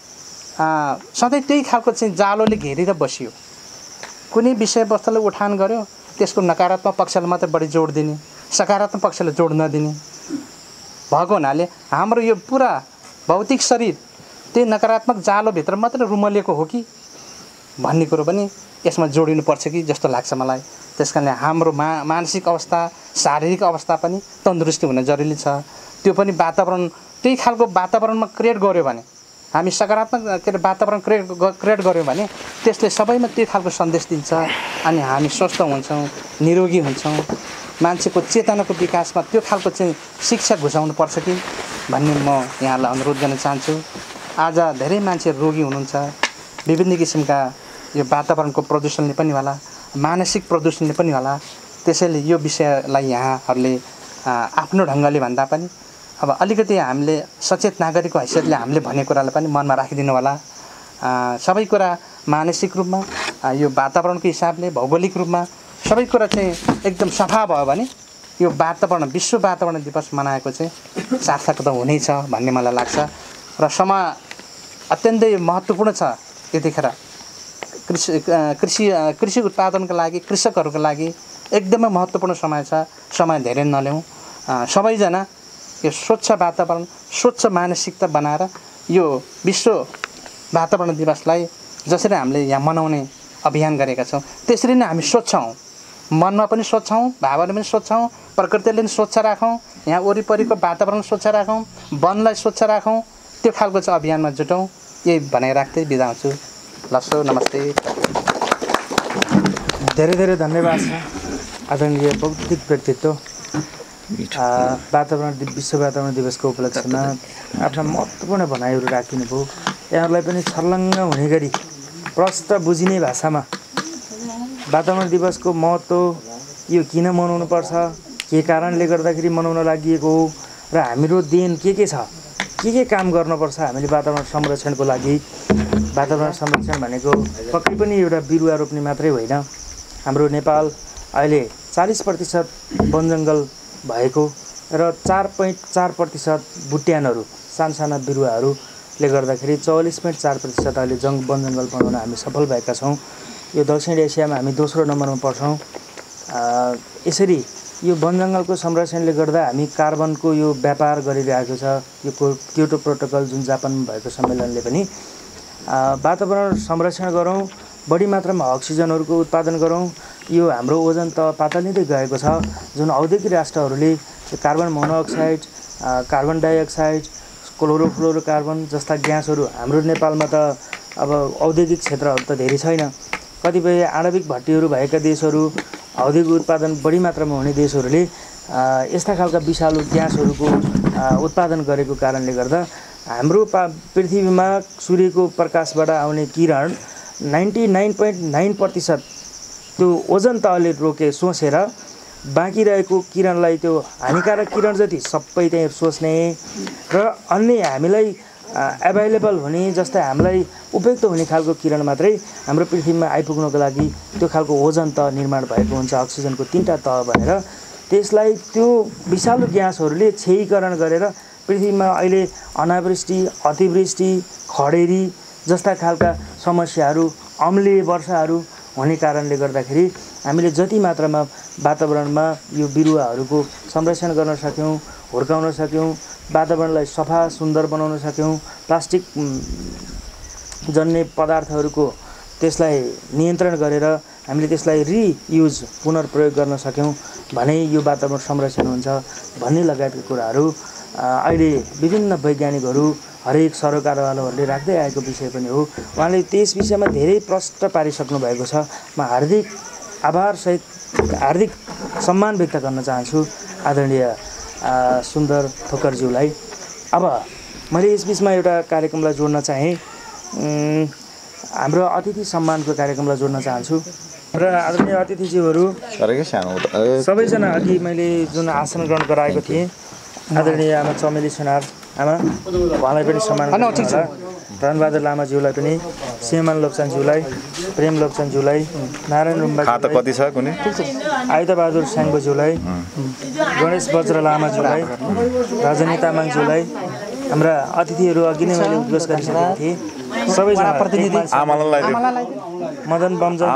सधैँ त्यही खालको चाहिँ जालोले घेरेर बसियो। कुनै विषयवस्तुलाई उठान गर्यो त्यसको नकारात्मक पक्षलाई मात्रै बढी जोड दिने, सकारात्मक पक्षलाई जोड नदिने भएको हुनाले हाम्रो यो पुरा भौतिक शरीर त्यही नकारात्मक जालोभित्र मात्रै रुमलिएको हो कि भन्ने कुरो पनि यसमा जोडिनुपर्छ कि जस्तो लाग्छ मलाई। त्यस कारणले हाम्रो मा मानसिक अवस्था, शारीरिक अवस्था पनि तन्दुरुस्ती हुन जरुरी छ। त्यो पनि वातावरण त्यही खालको वातावरणमा क्रिएट गर्यो भने, हामी सकारात्मक के अरे वातावरण क्रिएट क्रिएट गर्यौँ भने त्यसले सबैमा त्यही खालको सन्देश दिन्छ अनि हामी स्वस्थ हुन्छौँ, निरोगी हुन्छौँ। मान्छेको चेतनाको विकासमा त्यो खालको चाहिँ शिक्षा घुसाउनुपर्छ कि भन्ने म यहाँलाई अनुरोध गर्न चाहन्छु। आज धेरै मान्छे रोगी हुनुहुन्छ, विभिन्न किसिमका यो वातावरणको प्रदूषणले पनि होला, मानसिक प्रदूषणले पनि होला। त्यसैले यो विषयलाई यहाँहरूले आफ्नो ढङ्गले भन्दा पनि अब अलिकति हामीले सचेत नागरिकको हैसियतले हामीले भन्ने कुरालाई पनि मनमा राखिदिनु होला। सबै कुरा मानसिक रूपमा, यो वातावरणको हिसाबले, भौगोलिक रूपमा सबै कुरा चाहिँ एकदम सफा भयो भने यो वातावरण विश्व वातावरण दिवस मनाएको चाहिँ सार्थकता हुनेछ भन्ने मलाई लाग्छ। र समय अत्यन्तै महत्त्वपूर्ण छ। यतिखेर कृषि कृषि कृषि उत्पादनका लागि, कृषकहरूको लागि एकदमै महत्त्वपूर्ण समय छ। समय धेरै नल्याउँ, सबैजना यो स्वच्छ वातावरण, स्वच्छ मानसिकता बनाएर यो विश्व वातावरण दिवसलाई जसरी हामीले यहाँ मनाउने अभियान गरेका छौँ त्यसरी नै हामी स्वच्छ हौँ, मनमा पनि स्वच्छ हौँ, भावना पनि स्वच्छ हौँ, प्रकृतिले पनि स्वच्छ राखौँ, यहाँ वरिपरिको वातावरण स्वच्छ राखौँ, वनलाई स्वच्छ राखौँ। त्यो खालको चाहिँ अभियानमा जुटौँ। यही भनेर राख्दै बिदा हुन्छु। लसो, नमस्ते। धेरै धेरै धन्यवाद छ आदरणीय बौद्धिक व्यक्तित्व वातावरण विश्व वातावरण दिवसको उपलक्ष्यमा आफ्ना महत्त्वपूर्ण भनाइहरू राखिनु भयो। यहाँहरूलाई पनि छर्लङ्ग हुने गरी प्रष्ट बुझिने भाषामा वातावरण दिवसको महत्त्व, यो किन मनाउनुपर्छ, के कारणले गर्दाखेरि मनाउन लागि हो र हाम्रो देन के के छ, के के काम गर्नुपर्छ हामीले वातावरण संरक्षणको लागि। वातावरण संरक्षण भनेको पक्कै पनि एउटा बिरुवा रोप्ने मात्रै होइन। हाम्रो नेपाल अहिले चालीस प्रतिशत वनजङ्गल भएको र चार पोइन्ट चार प्रतिशत बुट्यानहरू, सानसाना बिरुवाहरूले गर्दाखेरि चौवालिस पोइन्ट चार प्रतिशत अहिले जङ वनजङ्गल बनाउन हामी सफल भएका छौँ। यो दक्षिण एसियामा हामी दोस्रो नम्बरमा पर्छौँ। यसरी यो वनजङ्गलको संरक्षणले गर्दा हामी कार्बनको यो व्यापार गरिरहेको छ। यो क्योटो प्रोटोकल जुन जापानमा भएको सम्मेलनले पनि वातावरण संरक्षण गरौँ, बढी मात्रामा अक्सिजनहरूको उत्पादन गरौँ। यो हाम्रो ओजन त पातलिँदै गएको छ। जुन औद्योगिक राष्ट्रहरूले carbon monoxide, carbon dioxide, chlorofluorocarbon जस्ता ग्यासहरू, हाम्रो नेपालमा त अब औद्योगिक क्षेत्रहरू त धेरै छैन। कतिपय आणविक भट्टीहरू भएका देशहरू औद्योगिक उत्पादन बढी मात्रामा हुने देशहरूले यस्ता खालका विषालु ग्यासहरूको उत्पादन गरेको कारणले गर्दा हाम्रो पा पृथ्वीमा सूर्यको प्रकाशबाट आउने किरण नाइन्टी नाइन पोइन्ट नाइन प्रतिशत त्यो ओजन तहले रोके सोचेर बाँकी रहेको किरणलाई त्यो हानिकारक किरण जति सबै त्यही सोच्ने र अन्य हामीलाई एभाइलेबल हुने जस्तै हामीलाई उपयुक्त हुने खालको किरण मात्रै हाम्रो पृथ्वीमा आइपुग्नको लागि त्यो खालको ओजन तह निर्माण भएको हुन्छ अक्सिजनको तीनटा तह भएर त्यसलाई त्यो विषालु ग्यासहरूले क्षयीकरण गरेर पृथ्वीमा अहिले अनावृष्टि अतिवृष्टि खडेरी जस्ता खालका समस्याहरू अम्लीय वर्षाहरू हुने कारणले गर्दाखेरि हामीले जति मात्रामा वातावरणमा यो बिरुवाहरूको संरक्षण गर्न सक्यौँ हुर्काउन सक्यौँ वातावरणलाई सफा सुन्दर बनाउन सक्यौँ प्लास्टिक जन्य पदार्थहरूको त्यसलाई नियन्त्रण गरेर हामीले त्यसलाई रियुज पुनर्प्रयोग गर्न सक्यौँ भने यो वातावरण संरक्षण हुन्छ भन्ने लगायतका कुराहरू अहिले विभिन्न वैज्ञानिकहरू हरेक सरकारवालाहरूले राख्दै आएको विषय पनि हो। उहाँले त्यस विषयमा धेरै प्रष्ट पारिसक्नु भएको छ। म हार्दिक आभारसहित हार्दिक सम्मान व्यक्त गर्न चाहन्छु आदरणीय सुन्दर थोकरज्यूलाई। अब मैले यस बिचमा एउटा कार्यक्रमलाई जोड्न चाहेँ, हाम्रो अतिथि सम्मानको कार्यक्रमलाई जोड्न चाहन्छु र आदरणीय अतिथिज्यूहरू सबैजना अघि मैले जुन आसन ग्रहण गराएको थिएँ आदरणीय आमा चमेली सुनार आमा उहाँलाई पनि सम्मान गर्नु, धनबहादुर लामाज्यूलाई पनि, सिंहमान लोप्चानज्यूलाई, प्रेम लोप्चानज्यूलाई, नारायण रुम्बा कति छ कुनै आयुधबहादुर स्याङ्बोज्यूलाई, गणेश वज्र लामाज्यूलाई, रजनी तामाङज्यूलाई, हाम्रा अतिथिहरू अघि नै मैले उद्घोष गरिसकेको थिएँ सबैजना प्रतिनिधि मदन बमजन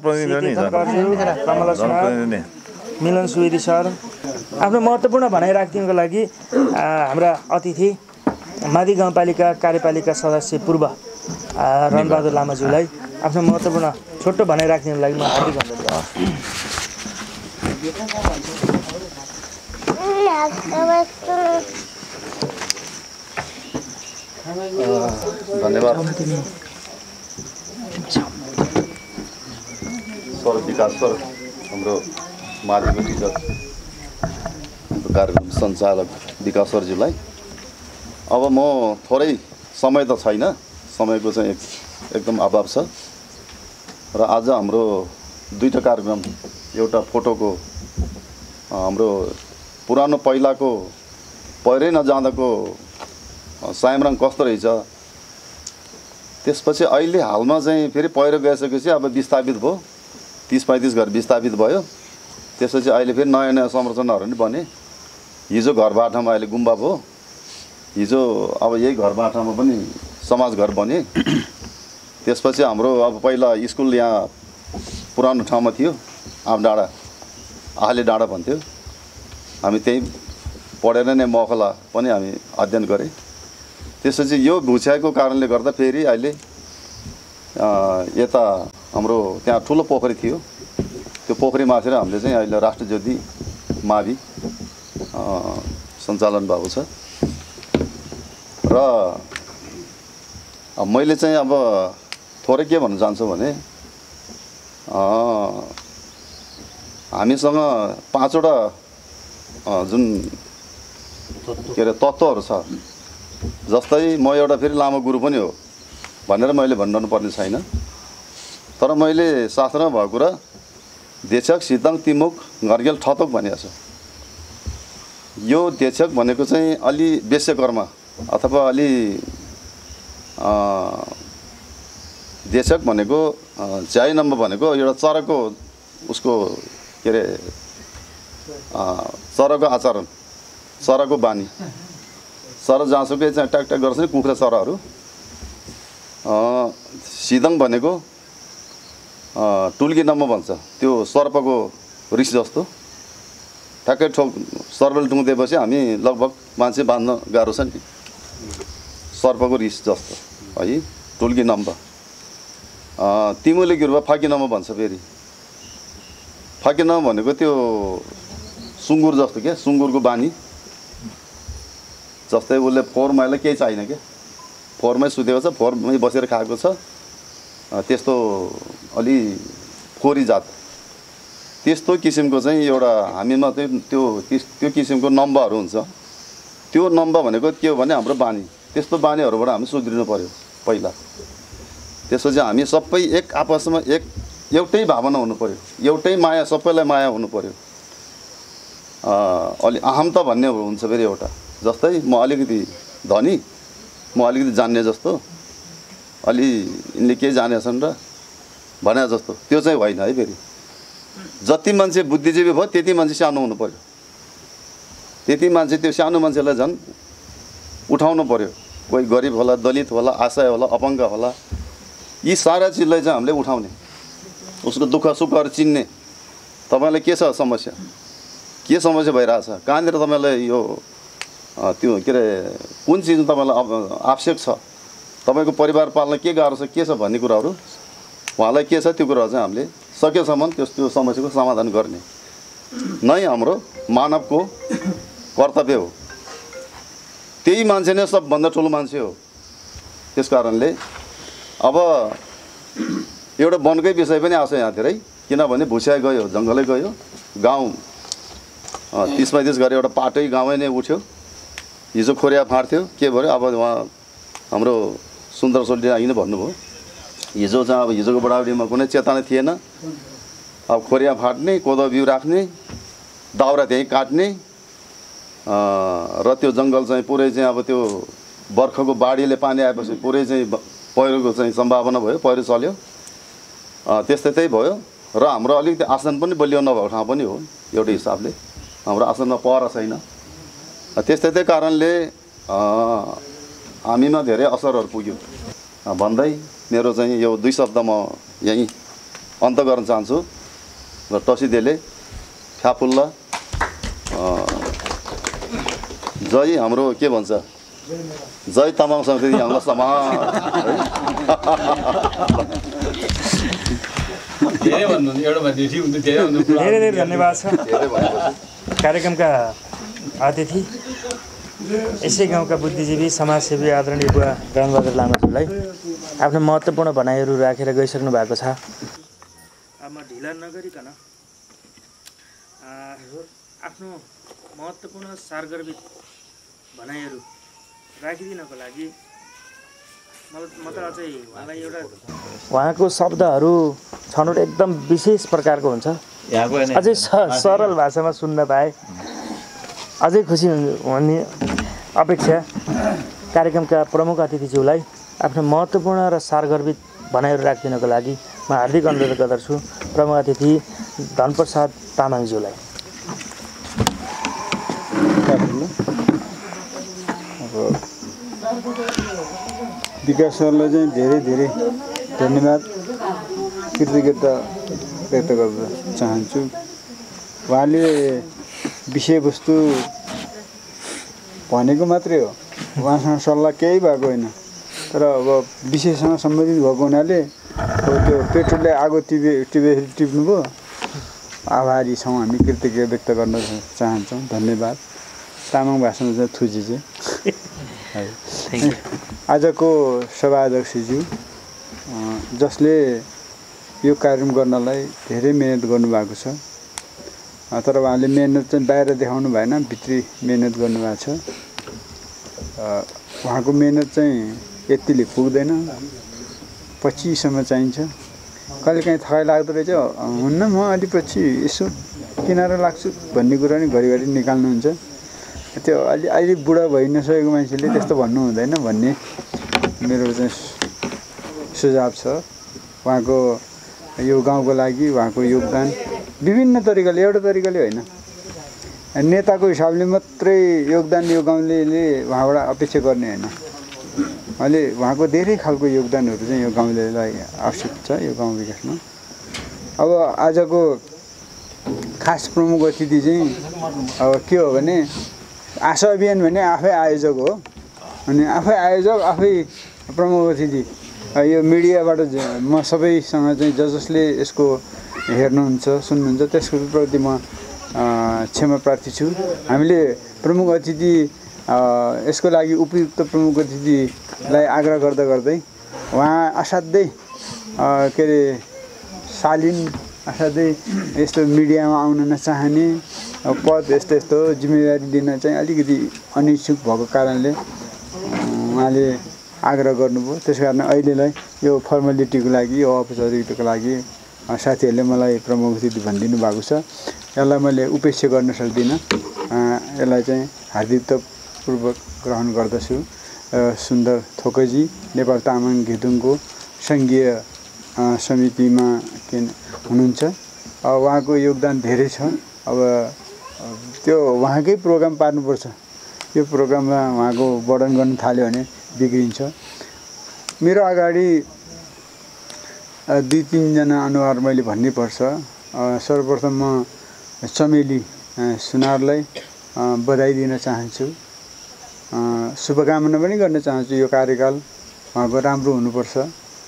कमला सुनार, मिलन सुवेदी सर, आफ्नो महत्त्वपूर्ण भनाइ राखिदिनुको लागि हाम्रा अतिथि मादी गाउँपालिका कार्यपालिका सदस्य पूर्व रणबहादुर लामाज्यूलाई आफ्नो महत्त्वपूर्ण छोटो भनाइ राखिदिनुको लागि म हार्दिक धन्यवाद। सर विकास सर हाम्रो माध्यमिक टिचर कार्यक्रम सञ्चालक विकास सरज्यूलाई। अब म थोरै समय त छैन, समयको चाहिँ एक, एकदम अभाव छ र आज हाम्रो दुईवटा कार्यक्रम, एउटा फोटोको हाम्रो पुरानो पहिलाको पहिरै नजाँदाको सायमरङ कस्तो रहेछ, त्यसपछि अहिले हालमा चाहिँ फेरि पहिरो गइसकेपछि अब विस्थापित भयो, तिस पैँतिस घर विस्थापित भयो, त्यसपछि अहिले फेरि नयाँ नयाँ संरचनाहरू पनि बने। हिजो घरबाटामा अहिले गुम्बा भयो, हिजो अब यही घरबाटामा पनि समाज घर बने। त्यसपछि हाम्रो अब पहिला स्कुल यहाँ पुरानो ठाउँमा थियो, आम डाँडा आले डाँडा भन्थ्यो, हामी त्यहीँ पढेर नै मखला पनि हामी अध्ययन गरेँ। त्यसपछि यो घुच्याएको कारणले गर्दा फेरि अहिले यता हाम्रो त्यहाँ ठुलो पोखरी थियो, त्यो पोखरी मासेर हामीले चाहिँ अहिले राष्ट्र ज्योति मावि सञ्चालन भएको छ। र मैले चाहिँ अब थोरै के भन्न चाहन्छु भने हामीसँग पाँचवटा जुन के अरे तत्त्वहरू छ, जस्तै म एउटा फेरि लामो गुरु पनि हो भनेर मैले भन्नु पर्ने छैन, तर मैले शास्त्रमा भएको कुरा देशक सिताङ तिमुक घर्गेल ठतोक भनेको छ। यो देशक भनेको चाहिँ अलि वेश्यकर्म अथवा अलि देशक भनेको च्याइ नम्बर भनेको एउटा चराको उसको के अरे चराको आचरण, चराको बानी, चरा जहाँसुकै चाहिँ ट्याक ट्याक गर्छ नि कुखुरा चराहरू। सिदङ भनेको टुल्की नम्बर भन्छ, त्यो सर्पको रिस जस्तो ठ्याक्कै ठोक सर्पले टुङ्दिएपछि हामी लगभग मान्छे बाँध्न गाह्रो छ नि, सर्पको रिस जस्तो है टुल्की नम्बर। तिमुले गिरुवा फाकी नम्बर भन्छ, फेरि फाकी नम्बर भनेको त्यो सुँगुर जस्तो क्या, सुँगुरको बानी जस्तै उसले फोहोर मैला केही चाहिएन क्या, फोहोरमै सुतेको छ, फोहोरमै बसेर खाएको छ, त्यस्तो अलि फोहोरी जात। त्यस्तो किसिमको चाहिँ एउटा हामीमा चाहिँ त्यो त्यो किसिमको नम्बरहरू हुन्छ। त्यो नम्बर भनेको के हो भने हाम्रो बानी, त्यस्तो बानीहरूबाट हामी सुध्रिनु पर्यो पहिला। त्यसपछि हामी सबै एक आपसमा एक एउटै भावना हुनु पर्यो, एउटै माया, सबैलाई माया हुनु पर्यो। अलि अहमता भन्ने हुन्छ फेरि एउटा, जस्तै म अलिकति धनी, म अलिकति जान्ने जस्तो, अलि यिनले केही जानेछन् र भने जस्तो, त्यो चाहिँ होइन है। फेरि जति मान्छे बुद्धिजीवी भयो त्यति मान्छे सानो हुनु पर्यो, त्यति मान्छे त्यो सानो मान्छेलाई झन् उठाउनु पर्यो। कोही गरिब होला, दलित होला, असहाय होला, अपङ्ग होला, यी सारा चिजलाई चाहिँ हामीले उठाउने, उसको दुःख सुखहरू चिन्ने। तपाईँलाई के छ समस्या, के समस्या भइरहेछ, कहाँनिर तपाईँलाई यो त्यो के अरे कुन चिज तपाईँलाई आवश्यक छ, तपाईँको परिवार पाल्न के गाह्रो छ, के छ भन्ने कुराहरू उहाँलाई के छ त्यो कुराहरू चाहिँ हामीले सकेसम्म त्यस त्यो समस्याको समाधान गर्ने नै हाम्रो मानवको कर्तव्य हो। त्यही मान्छे नै सबभन्दा ठुलो मान्छे हो। त्यस कारणले अब एउटा वनकै विषय पनि आउँछ यहाँतिर है, किनभने भुस्या गयो, जङ्गलै गयो, गाउँ तिस पैँतिस गरे एउटा पाटै गाउँै नै उठ्यो। हिजो खोरिया फाँड्थ्यो, के भयो अब उहाँ हाम्रो सुन्दर सोल्टी आइकन भन्नुभयो, हिजो चाहिँ अब हिजोको बढावटीमा कुनै चेतना थिएन। अब खोरिया फाट्ने, कोदो बिउ राख्ने, दाउरा त्यहीँ काट्ने र त्यो जङ्गल चाहिँ पुरै चाहिँ अब त्यो बर्खाको बाढीले पानी आएपछि पुरै चाहिँ पहिरोको चाहिँ सम्भावना भयो, पहिरो चल्यो, त्यस्तै त्यही भयो। र हाम्रो अलिकति आसन पनि बलियो नभएको ठाउँ पनि हो एउटै हिसाबले, हाम्रो आसनमा पहरा छैन। त्यस्तै त्यही कारणले हामीमा धेरै असरहरू पुग्यो भन्दै मेरो चाहिँ यो दुई शब्द म यहीँ अन्त गर्न चाहन्छु। र टसीदेले फ्याफुल्ला जय हाम्रो के भन्छ, जय तामाङ संस्कृति हाम्रो समाज। धेरै धेरै धन्यवाद छ कार्यक्रमका अतिथि, यसै गाउँका बुद्धिजीवी समाजसेवी आदरणीय बुवा रामबहादुर लामाज्यूलाई आफ्नो महत्त्वपूर्ण भनाइहरू राखेर गइसक्नु भएको छ। म ढिला नगरिकन आफ्नो महत्त्वपूर्ण सारगर्भित भनाइहरू राखिदिनको लागि म त अझै उहाँलाई एउटा उहाँको शब्दहरू छनौट एकदम विशेष प्रकारको हुन्छ, अझै सरल भाषामा सुन्न पाए अझै खुसी हुने अपेक्षा। कार्यक्रमका प्रमुख अतिथिज्यूलाई आफ्नो महत्त्वपूर्ण र सारगर्भित भनाइहरू राखिदिनको लागि म हार्दिक अनुरोध गर्दछु प्रमुख अतिथि धनप्रसाद तामाङज्यूलाई। विकास सरलाई चाहिँ धेरै धेरै धन्यवाद, कृतज्ञता व्यक्त गर्न चाहन्छु। उहाँले विषयवस्तु भनेको मात्रै हो, उहाँसँग सल्लाह केही भएको होइन, तर अब विषयसँग सम्बन्धित भएको हुनाले त्यो पेट्रोलले आगो टिपे टिपे टिप्नुभयो। आभारी छौँ हामी, कृतज्ञता व्यक्त गर्न चाहन्छौँ। धन्यवाद। तामाङ भाषामा चाहिँ थुजी चाहिँ आजको सभाध्यक्षज्यू जसले यो कार्यक्रम गर्नलाई धेरै मेहनत गर्नुभएको छ, तर उहाँले मेहनत चाहिँ बाहिर देखाउनु भएन, भित्री मेहनत गर्नुभएको छ। उहाँको मेहनत चाहिँ यतिले पुग्दैन, पछिसम्म चाहिन्छ। कहिलेकाहीँ थकाइ लाग्दो रहेछ, हुन्न म अलि पछि यसो किनारा लाग्छु भन्ने कुरा नि घरिघरि निकाल्नुहुन्छ। त्यो अलि अहिले बुढा भइ नसकेको मान्छेले त्यस्तो भन्नु हुँदैन भन्ने मेरो चाहिँ सुझाव छ। उहाँको यो गाउँको लागि उहाँको योगदान विभिन्न तरिकाले, एउटा तरिकाले होइन, नेताको हिसाबले मात्रै योगदान यो गाउँले उहाँबाट अपेक्षा गर्ने होइन। अहिले उहाँको धेरै खालको योगदानहरू चाहिँ यो गाउँलेलाई आवश्यक छ यो गाउँ विकासमा। अब आजको खास प्रमुख अतिथि चाहिँ अब के हो भने आशा अभियान भने आफै आयोजक हो, अनि आफै आयोजक आफै प्रमुख अतिथि। यो मिडियाबाट म सबैसँग चाहिँ ज जसले यसको हेर्नुहुन्छ सुन्नुहुन्छ त्यसको प्रति म क्षमा प्रार्थी छु। हामीले प्रमुख अतिथि यसको लागि उपयुक्त प्रमुख अतिथिलाई आग्रह गर्दा गर्दै उहाँ असाध्यै के अरे शालीन असाध्यै यस्तो मिडियामा आउन नचाहने पद यस्तो यस्तो जिम्मेवारी दिन चाहिँ अलिकति अनिच्छुक भएको कारणले उहाँले आग्रह गर्नुभयो। त्यस कारण अहिलेलाई यो फर्मालिटीको लागि यो औपचारिकताको लागि साथीहरूले मलाई प्रमुख अतिथि भनिदिनु भएको छ। यसलाई मैले उपेक्षा गर्न सक्दिनँ। यसलाई चाहिँ हार्दिकतापूर्वक ग्रहण गर्दछु। सुन्दर थोकजी नेपाल तामाङ घेदुङको सङ्घीय समितिमा के हुनुहुन्छ। उहाँको योगदान धेरै छ। अब त्यो उहाँकै प्रोग्राम पार्नुपर्छ। यो प्रोग्राममा उहाँको वर्णन गर्न थाल्यो भने बिग्रिन्छ। मेरो अगाडि दुई तिनजना अनुहार मैले भन्नै पर्छ। सर्वप्रथम म चमेली सुनारलाई बधाई दिन चाहन्छु। शुभकामना पनि गर्न चाहन्छु। यो कार्यकाल उहाँको राम्रो हुनुपर्छ।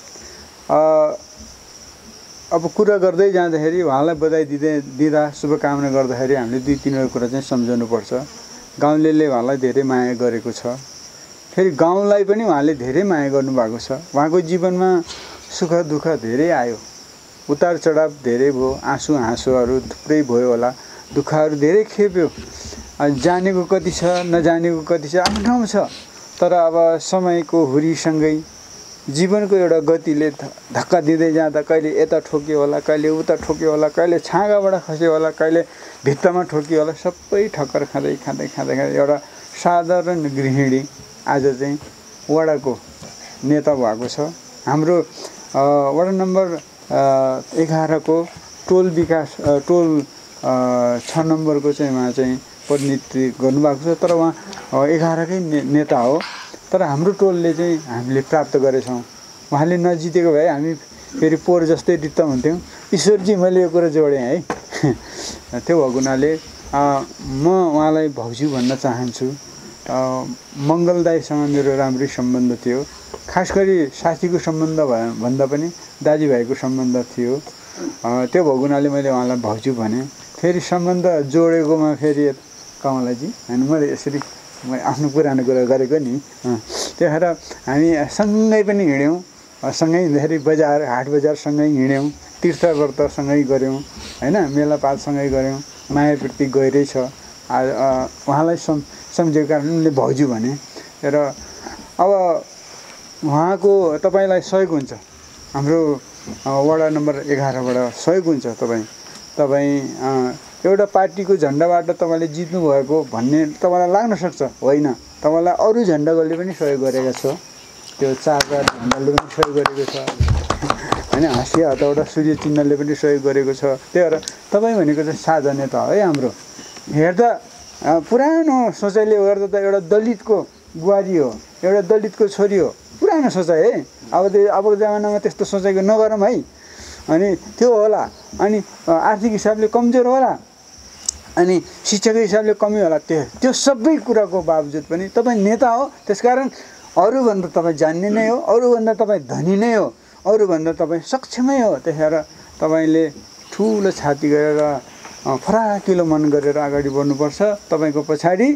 अब कुरा गर्दै जाँदाखेरि उहाँलाई बधाई दिँदै दिँदा शुभकामना गर्दाखेरि हामीले दुई तिनवटा कुरा चाहिँ सम्झाउनुपर्छ। गाउँलेले उहाँलाई धेरै माया गरेको छ। फेरि गाउँलाई पनि उहाँले धेरै माया गर्नुभएको छ। उहाँको जीवनमा सुख दुःख धेरै आयो, उतार चढाव धेरै भयो, आँसु हाँसोहरू थुप्रै भयो होला, दुःखहरू धेरै खेप्यो। जानेको कति छ, नजानेको कति छ, आफ्नो ठाउँमा छ। तर अब समयको हुरीसँगै जीवनको एउटा गतिले धक्का दिँदै जाँदा कहिले यता ठोक्यो होला, कहिले उता ठोक्यो होला, कहिले छाँगाबाट खस्यो होला, कहिले भित्तामा ठोक्यो होला। सबै ठक्कर खाँदै खाँदै खाँदै खाँदै एउटा साधारण गृहिणी आज चाहिँ वडाको नेता भएको छ। हाम्रो वडा नम्बर एघारको टोल विकास टोल छ नम्बरको चाहिँ उहाँ चाहिँ प्रतिनिधित्व गर्नुभएको छ। तर उहाँ एघारकै ने नेता हो। तर हाम्रो टोलले चाहिँ हामीले प्राप्त गरेछौँ। उहाँले नजितेको भए हामी फेरि पोहोर जस्तै रित्त हुन्थ्यौँ। ईश्वरजी मैले यो कुरा जोडेँ है। त्यो भएको हुनाले म उहाँलाई भाउजू भन्न चाहन्छु। मङ्गलदाईसँग मेरो राम्रै सम्बन्ध थियो। खास गरी साथीको सम्बन्ध भन्दा पनि दाजुभाइको सम्बन्ध थियो। त्यो भएको हुनाले मैले उहाँलाई भाउजू भनेँ। फेरि सम्बन्ध जोडेकोमा फेरि कमलाजी होइन मैले यसरी म आफ्नो पुरानो कुरा गरेको नि। त्यही भएर हामी सँगै पनि हिँड्यौँ। सँगै हिँड्दाखेरि बजार हाट बजार सँगै हिँड्यौँ, तीर्थ व्रत सँगै गऱ्यौँ होइन, मेलापात सँगै गऱ्यौँ। मायाप्रति गहिरै छ। उहाँलाई सम् सम्झेको कारणले उनले भाउजू भने। र अब उहाँको तपाईँलाई सहयोग हुन्छ। हाम्रो वडा नम्बर एघारबाट सहयोग हुन्छ। तपाईँ तपाईँ एउटा पार्टीको झन्डाबाट तपाईँले जित्नुभएको भन्ने तपाईँलाई लाग्न सक्छ। होइन, तपाईँलाई अरू झन्डाले पनि सहयोग गरेको छ। त्यो चारवटा झन्डाले पनि सहयोग गरेको छ होइन, हाँसिया हतौडा सूर्य चिन्हले पनि सहयोग गरेको छ। त्यही भएर तपाईँ भनेको चाहिँ साझा नेता हो है हाम्रो। हेर्दा पुरानो सोचाइले गर्दा त एउटा दलितको बुहारी हो, एउटा दलितको छोरी हो। पुरानो सोचाइ है। अब त्यो अबको जमानामा त्यस्तो सोचाइको नगरौँ है। अनि त्यो होला। अनि आर्थिक हिसाबले कमजोर होला, अनि शिक्षाको हिसाबले कमी होला। त्यो त्यो सबै कुराको बावजुद पनि तपाईँ नेता हो। त्यसकारण अरूभन्दा तपाईँ जान्ने नै हो, अरूभन्दा तपाईँ धनी नै हो, अरूभन्दा तपाईँ सक्षमै हो। त्यसो भएर तपाईँले ठुलो छाती गरेर फराकिलो मन गरेर अगाडि बढ्नुपर्छ। तपाईँको पछाडि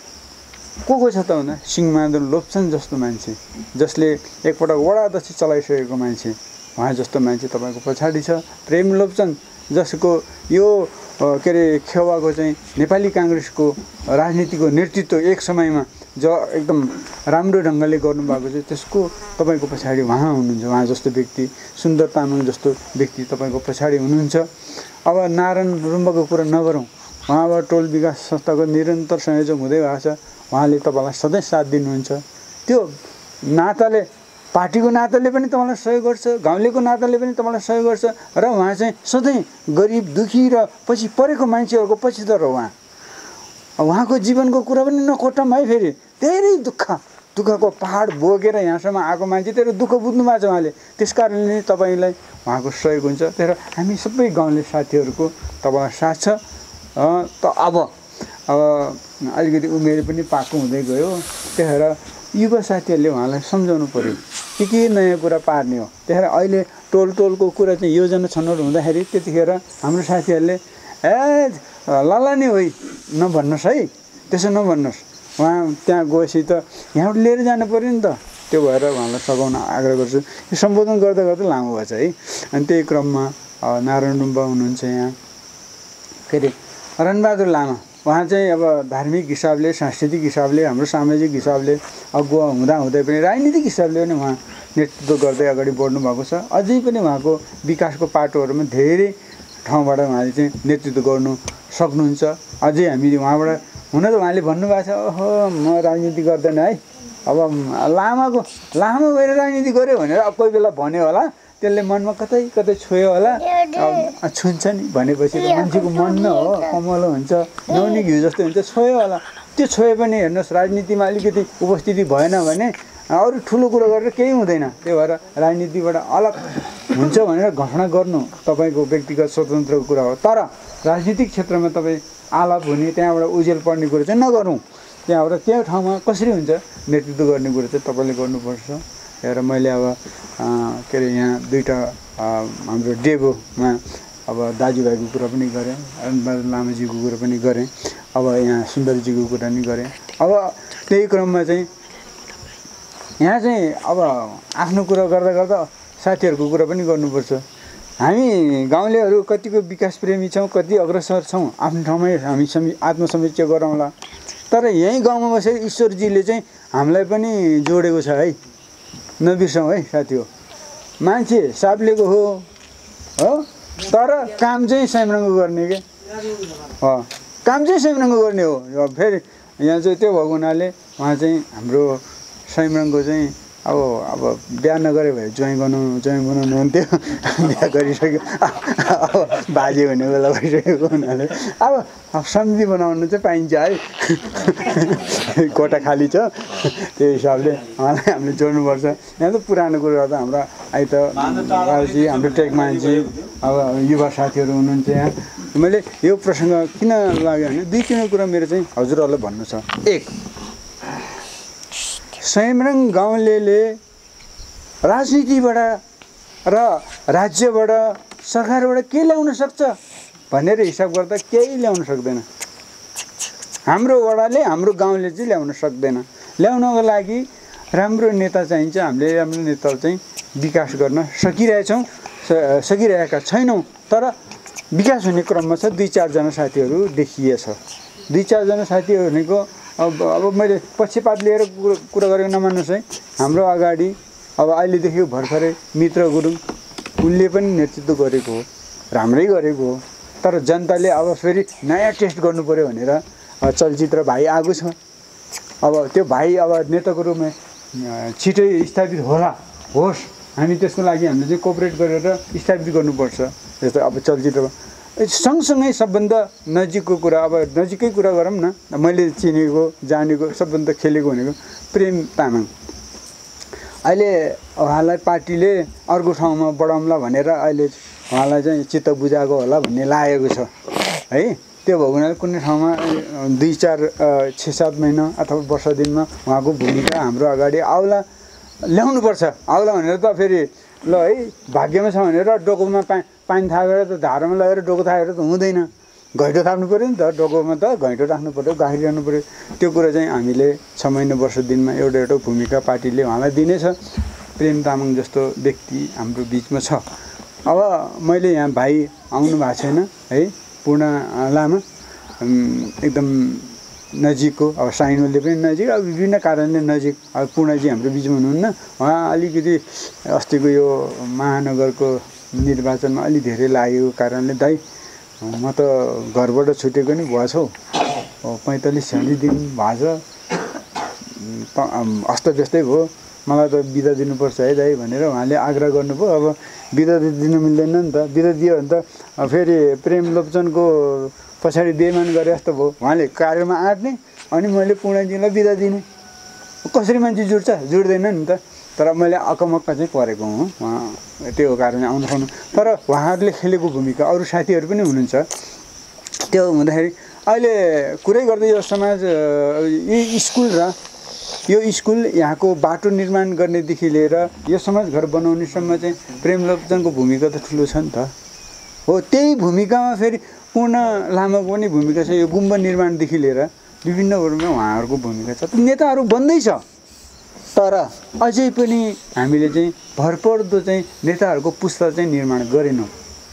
को को छ त भन्दा सिंहबहादुर लोप्छन् जस्तो मान्छे, जसले एकपटक वडा अध्यक्ष चलाइसकेको मान्छे, उहाँ जस्तो मान्छे तपाईँको पछाडि छ। प्रेम लोप्छन् जसको यो के अरे खेवाको चाहिँ नेपाली काङ्ग्रेसको राजनीतिको नेतृत्व एक समयमा ज एकदम राम्रो ढङ्गले गर्नुभएको छ। त्यसको तपाईँको पछाडि उहाँ हुनुहुन्छ। उहाँ जस्तो व्यक्ति, सुन्दर तामाङ जस्तो व्यक्ति तपाईँको पछाडि हुनुहुन्छ। अब नारायण रुम्बाको कुरा नगरौँ। उहाँबाट टोल विकास संस्थाको निरन्तर संयोजक हुँदै भएको छ। उहाँले तपाईँलाई सधैँ साथ दिनुहुन्छ। त्यो नाताले, पार्टीको नाताले पनि तपाईँलाई सहयोग गर्छ, गाउँलेको नाताले पनि तपाईँलाई सहयोग गर्छ। र उहाँ चाहिँ सधैँ गरिब दुःखी र पछि परेको मान्छेहरूको पछितर हो। उहाँ उहाँको जीवनको कुरा पनि नखोटौँ है। फेरि धेरै दुःख दुःखको पहाड बोकेर यहाँसम्म आएको मान्छे, तर दुःख बुझ्नु भएको छ उहाँले। त्यस कारणले तपाईँलाई उहाँको सहयोग हुन्छ। तर हामी सबै गाउँले साथीहरूको तपाईँलाई साथ छ। त अब अब अलिकति उमेर पनि पाएको हुँदै गयो। त्यही भएर युवा साथीहरूले उहाँलाई सम्झाउनु पऱ्यो के के नयाँ कुरा पार्ने हो। त्यही भएर अहिले टोल टोलको कुरा चाहिँ योजना छनौट हुँदाखेरि त्यतिखेर हाम्रो साथीहरूले ए लला नै होइ नभन्नुहोस् है, त्यसो नभन्नुहोस्। उहाँ त्यहाँ गएपछि त यहाँबाट लिएर जानु पऱ्यो नि त। त्यो भएर उहाँलाई सघाउन आग्रह गर्छु। यो सम्बोधन गर्दा गर्दा लामो भएछ है। अनि त्यही क्रममा नारायण डुम्बा हुनुहुन्छ यहाँ, के अरे रणबहादुर लामा, उहाँ चाहिँ अब धार्मिक हिसाबले सांस्कृतिक हिसाबले हाम्रो सामाजिक हिसाबले अगुवा हुँदा हुँदै पनि राजनीतिक हिसाबले पनि उहाँ नेतृत्व गर्दै अगाडि बढ्नु भएको छ। अझै पनि उहाँको विकासको पाटोहरूमा धेरै ठाउँबाट उहाँले चाहिँ नेतृत्व गर्नु सक्नुहुन्छ। अझै हामीले उहाँबाट हुन त उहाँले भन्नुभएको छ ओहो म राजनीति गर्दैन है, अब लामाको लामा भएर राजनीति गऱ्यो भनेर अब कोही बेला भन्यो होला, त्यसले मनमा कतै कतै छोयो होला, छुन्छ नि भनेपछि त मान्छेको मन न हो, कमलो हुन्छ, नौनी घिउ जस्तो हुन्छ, छोयो होला। त्यो छोयो पनि हेर्नुहोस् राजनीतिमा अलिकति उपस्थिति भएन भने अरू ठुलो कुरो गरेर केही हुँदैन। त्यही भएर राजनीतिबाट अलग हुन्छ भनेर घोषणा गर्नु तपाईँको व्यक्तिगत स्वतन्त्रको कुरा हो, तर राजनीतिक क्षेत्रमा तपाईँ आलाप हुने त्यहाँबाट उजेल पर्ने कुरो चाहिँ नगरौँ। त्यहाँबाट त्यो ठाउँमा कसरी हुन्छ नेतृत्व गर्ने कुरो चाहिँ तपाईँले गर्नुपर्छ। र मैले अब के अरे यहाँ दुईवटा हाम्रो डेबोमा अब दाजुभाइको कुरा पनि गरेँ, रणबहादुर लामाजीको कुरा पनि गरेँ, अब यहाँ सुन्दरजीको कुरा पनि गरेँ। अब त्यही क्रममा चाहिँ यहाँ चाहिँ अब आफ्नो कुरा गर्दा गर्दा साथीहरूको कुरा पनि गर्नुपर्छ। हामी गाउँलेहरू कतिको विकास प्रेमी छौँ, कति अग्रसर छौँ, आफ्नो ठाउँमै हामी समी आत्मसमीक्षा गरौँला। तर यहीँ गाउँमा बसेर ईश्वरजीले चाहिँ हामीलाई पनि जोडेको छ है, नबिर्सौँ है साथी हो। मान्छे साप्लेको हो हो तर काम चाहिँ स्वयंरङ्ग गर्ने के हो, काम चाहिँ स्वयंरङ्ग गर्ने हो। फेरि यहाँ चाहिँ त्यो भएको हुनाले उहाँ चाहिँ हाम्रो स्वयंरङ्गको चाहिँ अब अब बिहा नगरे भए ज्वाइँ बनाउनु ज्वाइँ बनाउनु हुन्थ्यो, बिहा गरिसक्यो अब बाजे भन्ने बेला भइसकेको हुनाले अब सन्धि बनाउनु चाहिँ पाइन्छ है, कोठा खाली छ, त्यो हिसाबले उहाँलाई हामीले जोड्नुपर्छ। यहाँ त पुरानो कुरा त हाम्रो अहिले त राजी हाम्रो टेकमानजी अब युवा साथीहरू हुनुहुन्छ यहाँ। मैले यो प्रसङ्ग किन लाग्यो भने दुई तिन कुरा मेरो चाहिँ हजुरहरूलाई भन्नु छ। एक, स्वयंरङ्ग गाउँलेले राजनीतिबाट र राज्यबाट सरकारबाट के ल्याउन सक्छ भनेर हिसाब गर्दा केही ल्याउन सक्दैन। हाम्रो वडाले हाम्रो गाउँले चाहिँ ल्याउन सक्दैन। ल्याउनको लागि राम्रो नेता चाहिन्छ। हामीले राम्रो नेता चाहिँ विकास गर्न सकिरहेछौँ, सकिरहेका छैनौँ, तर विकास हुने क्रममा छ। दुई चारजना साथीहरू देखिएछ। दुई चारजना साथीहरू भनेको अब अब मैले पक्षपात लिएर कुरा गरेको नमान्नुहोस् है। हाम्रो अगाडि अब अहिलेदेखि भर्खरै मित्र गुरुङ उनले पनि नेतृत्व गरेको हो, राम्रै गरेको हो, तर जनताले अब फेरि नयाँ टेस्ट गर्नु पऱ्यो भनेर चलचित्र भाइ आएको छ। अब त्यो भाइ अब नेताको रूपमा छिटै स्थापित होला होस्, हामी त्यसको लागि हामीले चाहिँ कोअपरेट गरेर स्थापित गर्नुपर्छ। जस्तो अब चलचित्रमा सँगसँगै सबभन्दा नजिकको कुरा, अब नजिकै कुरा गरौँ न, मैले चिनेको जानेको सबभन्दा खेलेको भनेको प्रेम तामाङ। अहिले उहाँलाई पार्टीले अर्को ठाउँमा बढाउँला भनेर अहिले उहाँलाई चाहिँ चित्त बुझाएको होला भन्ने लागेको छ है। त्यो भएको हुनाले कुनै ठाउँमा दुई चार छ सात महिना अथवा वर्ष दिनमा उहाँको भूमिका हाम्रो अगाडि आउला, ल्याउनुपर्छ। आउला भनेर त फेरि ल है भाग्यमा छ भनेर डोकोमा पा पानी थापेर त धारामा लगेर डोको थापेर त हुँदैन, घैँटो थाप्नु पऱ्यो नि त, डोकोमा त घैँटो राख्नु पऱ्यो, गाखिर ल्याउनु पऱ्यो। त्यो कुरा चाहिँ हामीले छ महिना वर्ष दिनमा एउटा एउटा भूमिका पार्टीले उहाँलाई दिनेछ। प्रेम तामाङ जस्तो व्यक्ति हाम्रो बिचमा छ। अब मैले यहाँ भाइ आउनु भएको छैन है, पूर्ण लामा एकदम नजिकको, अब साइनोले पनि नजिक, अब विभिन्न कारणले नजिक। अब पूर्णजी हाम्रो बिचमा हुनुहुन्न, उहाँ अलिकति अस्तिको यो महानगरको निर्वाचनमा अलि धेरै लागेको कारणले दाइ म त घरबाट छुटेको नि भएछ हौ, पैँतालिस छ्यालिस दिन भएछ, अस्तव्यस्तै भयो, मलाई त बिदा दिनुपर्छ है दाइ भनेर उहाँले आग्रह गर्नुभयो। अब बिदा दिनु मिल्दैन नि त, बिदा दियो भने त फेरि प्रेम लोप्चनको पछाडि बेमान गरे जस्तो भयो। उहाँले कार्यमा आँट्ने अनि मैले पूर्णजीलाई बिदा दिने, कसरी मान्छे जुट्छ, जुट्दैन नि त। तर मैले अकमक्क चाहिँ परेको हुँ, उहाँ त्यो कारणले आउनु सक्नु। तर उहाँहरूले खेलेको भूमिका अरू साथीहरू पनि हुनुहुन्छ। त्यो हुँदाखेरि अहिले कुरै गर्दै यो समाज यो स्कुल र यो स्कुल यहाँको बाटो निर्माण गर्नेदेखि लिएर यो समाज घर बनाउनेसम्म चाहिँ प्रेम लोप्चनको भूमिका त ठुलो छ नि त। हो त्यही भूमिकामा फेरि पूर्ण लामाको पनि भूमिका छ। यो गुम्बा निर्माणदेखि लिएर विभिन्न कुरामा उहाँहरूको भूमिका छ। नेताहरू बन्दैछ, तर अझै पनि हामीले चाहिँ भरपर्दो चाहिँ नेताहरूको पुस्ता चाहिँ निर्माण गरेनौँ।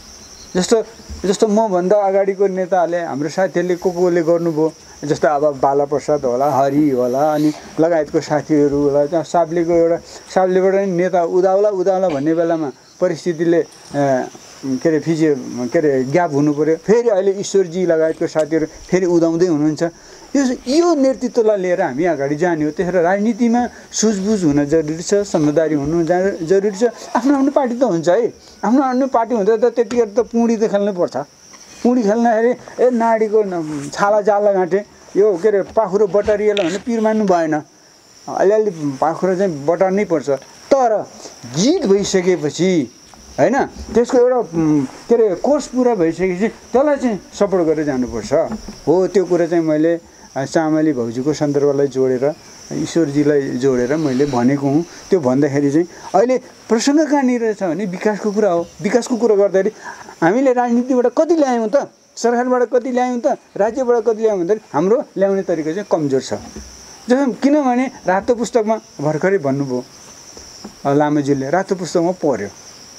जस्तो जस्तो मभन्दा अगाडिको नेताहरूले हाम्रो साथीहरूले को कोले गर्नुभयो, जस्तो अब बालाप्रसाद होला, हरि होला, अनि लगायतको साथीहरू होला। त्यहाँ साब्लेको एउटा साब्लेबाट नेता उदाउला उदाउला भन्ने बेलामा परिस्थितिले के अरे फिजियो के अरे ग्याप हुनु पऱ्यो। फेरि अहिले ईश्वरजी लगायतको साथीहरू फेरि उदाउँदै हुनुहुन्छ। यो यो नेतृत्वलाई लिएर हामी अगाडि जाने हो। त्यसरी राजनीतिमा सुझबुझ हुन जरुरी छ, समझदारी हुनु जरुरी छ। आफ्नो आफ्नो पार्टी त हुन्छ है, आफ्नो आफ्नो पार्टी हुँदा त त्यतिखेर त पुँडी त खेल्नै पर्छ। पुँडी खेल्दाखेरि ए नाडीको छाला जाल घाँटे यो के अरे पाखुरो बटारिएला भने पिर मान्नु भएन, अलिअलि पाखुरो चाहिँ बटार्नै पर्छ। तर जित भइसकेपछि होइन त्यसको एउटा के अरे कोर्स पुरा भइसकेपछि त्यसलाई चाहिँ सपोर्ट गरेर जानुपर्छ। हो त्यो कुरा चाहिँ मैले चामली भाउजूको सन्दर्भलाई जोडेर ईश्वरजीलाई जोडेर मैले भनेको हुँ। त्यो भन्दाखेरि चाहिँ अहिले प्रसङ्ग कहाँनिर छ भने विकासको कुरा हो। विकासको कुरा गर्दाखेरि हामीले राजनीतिबाट कति ल्यायौँ त, सरकारबाट कति ल्यायौँ त, राज्यबाट कति ल्यायौँ भन्दाखेरि हाम्रो ल्याउने तरिका चाहिँ कमजोर छ। जस्तो किनभने रातो पुस्तकमा भर्खरै भन्नुभयो लामाज्यूले, रातो पुस्तकमा पढ्यो,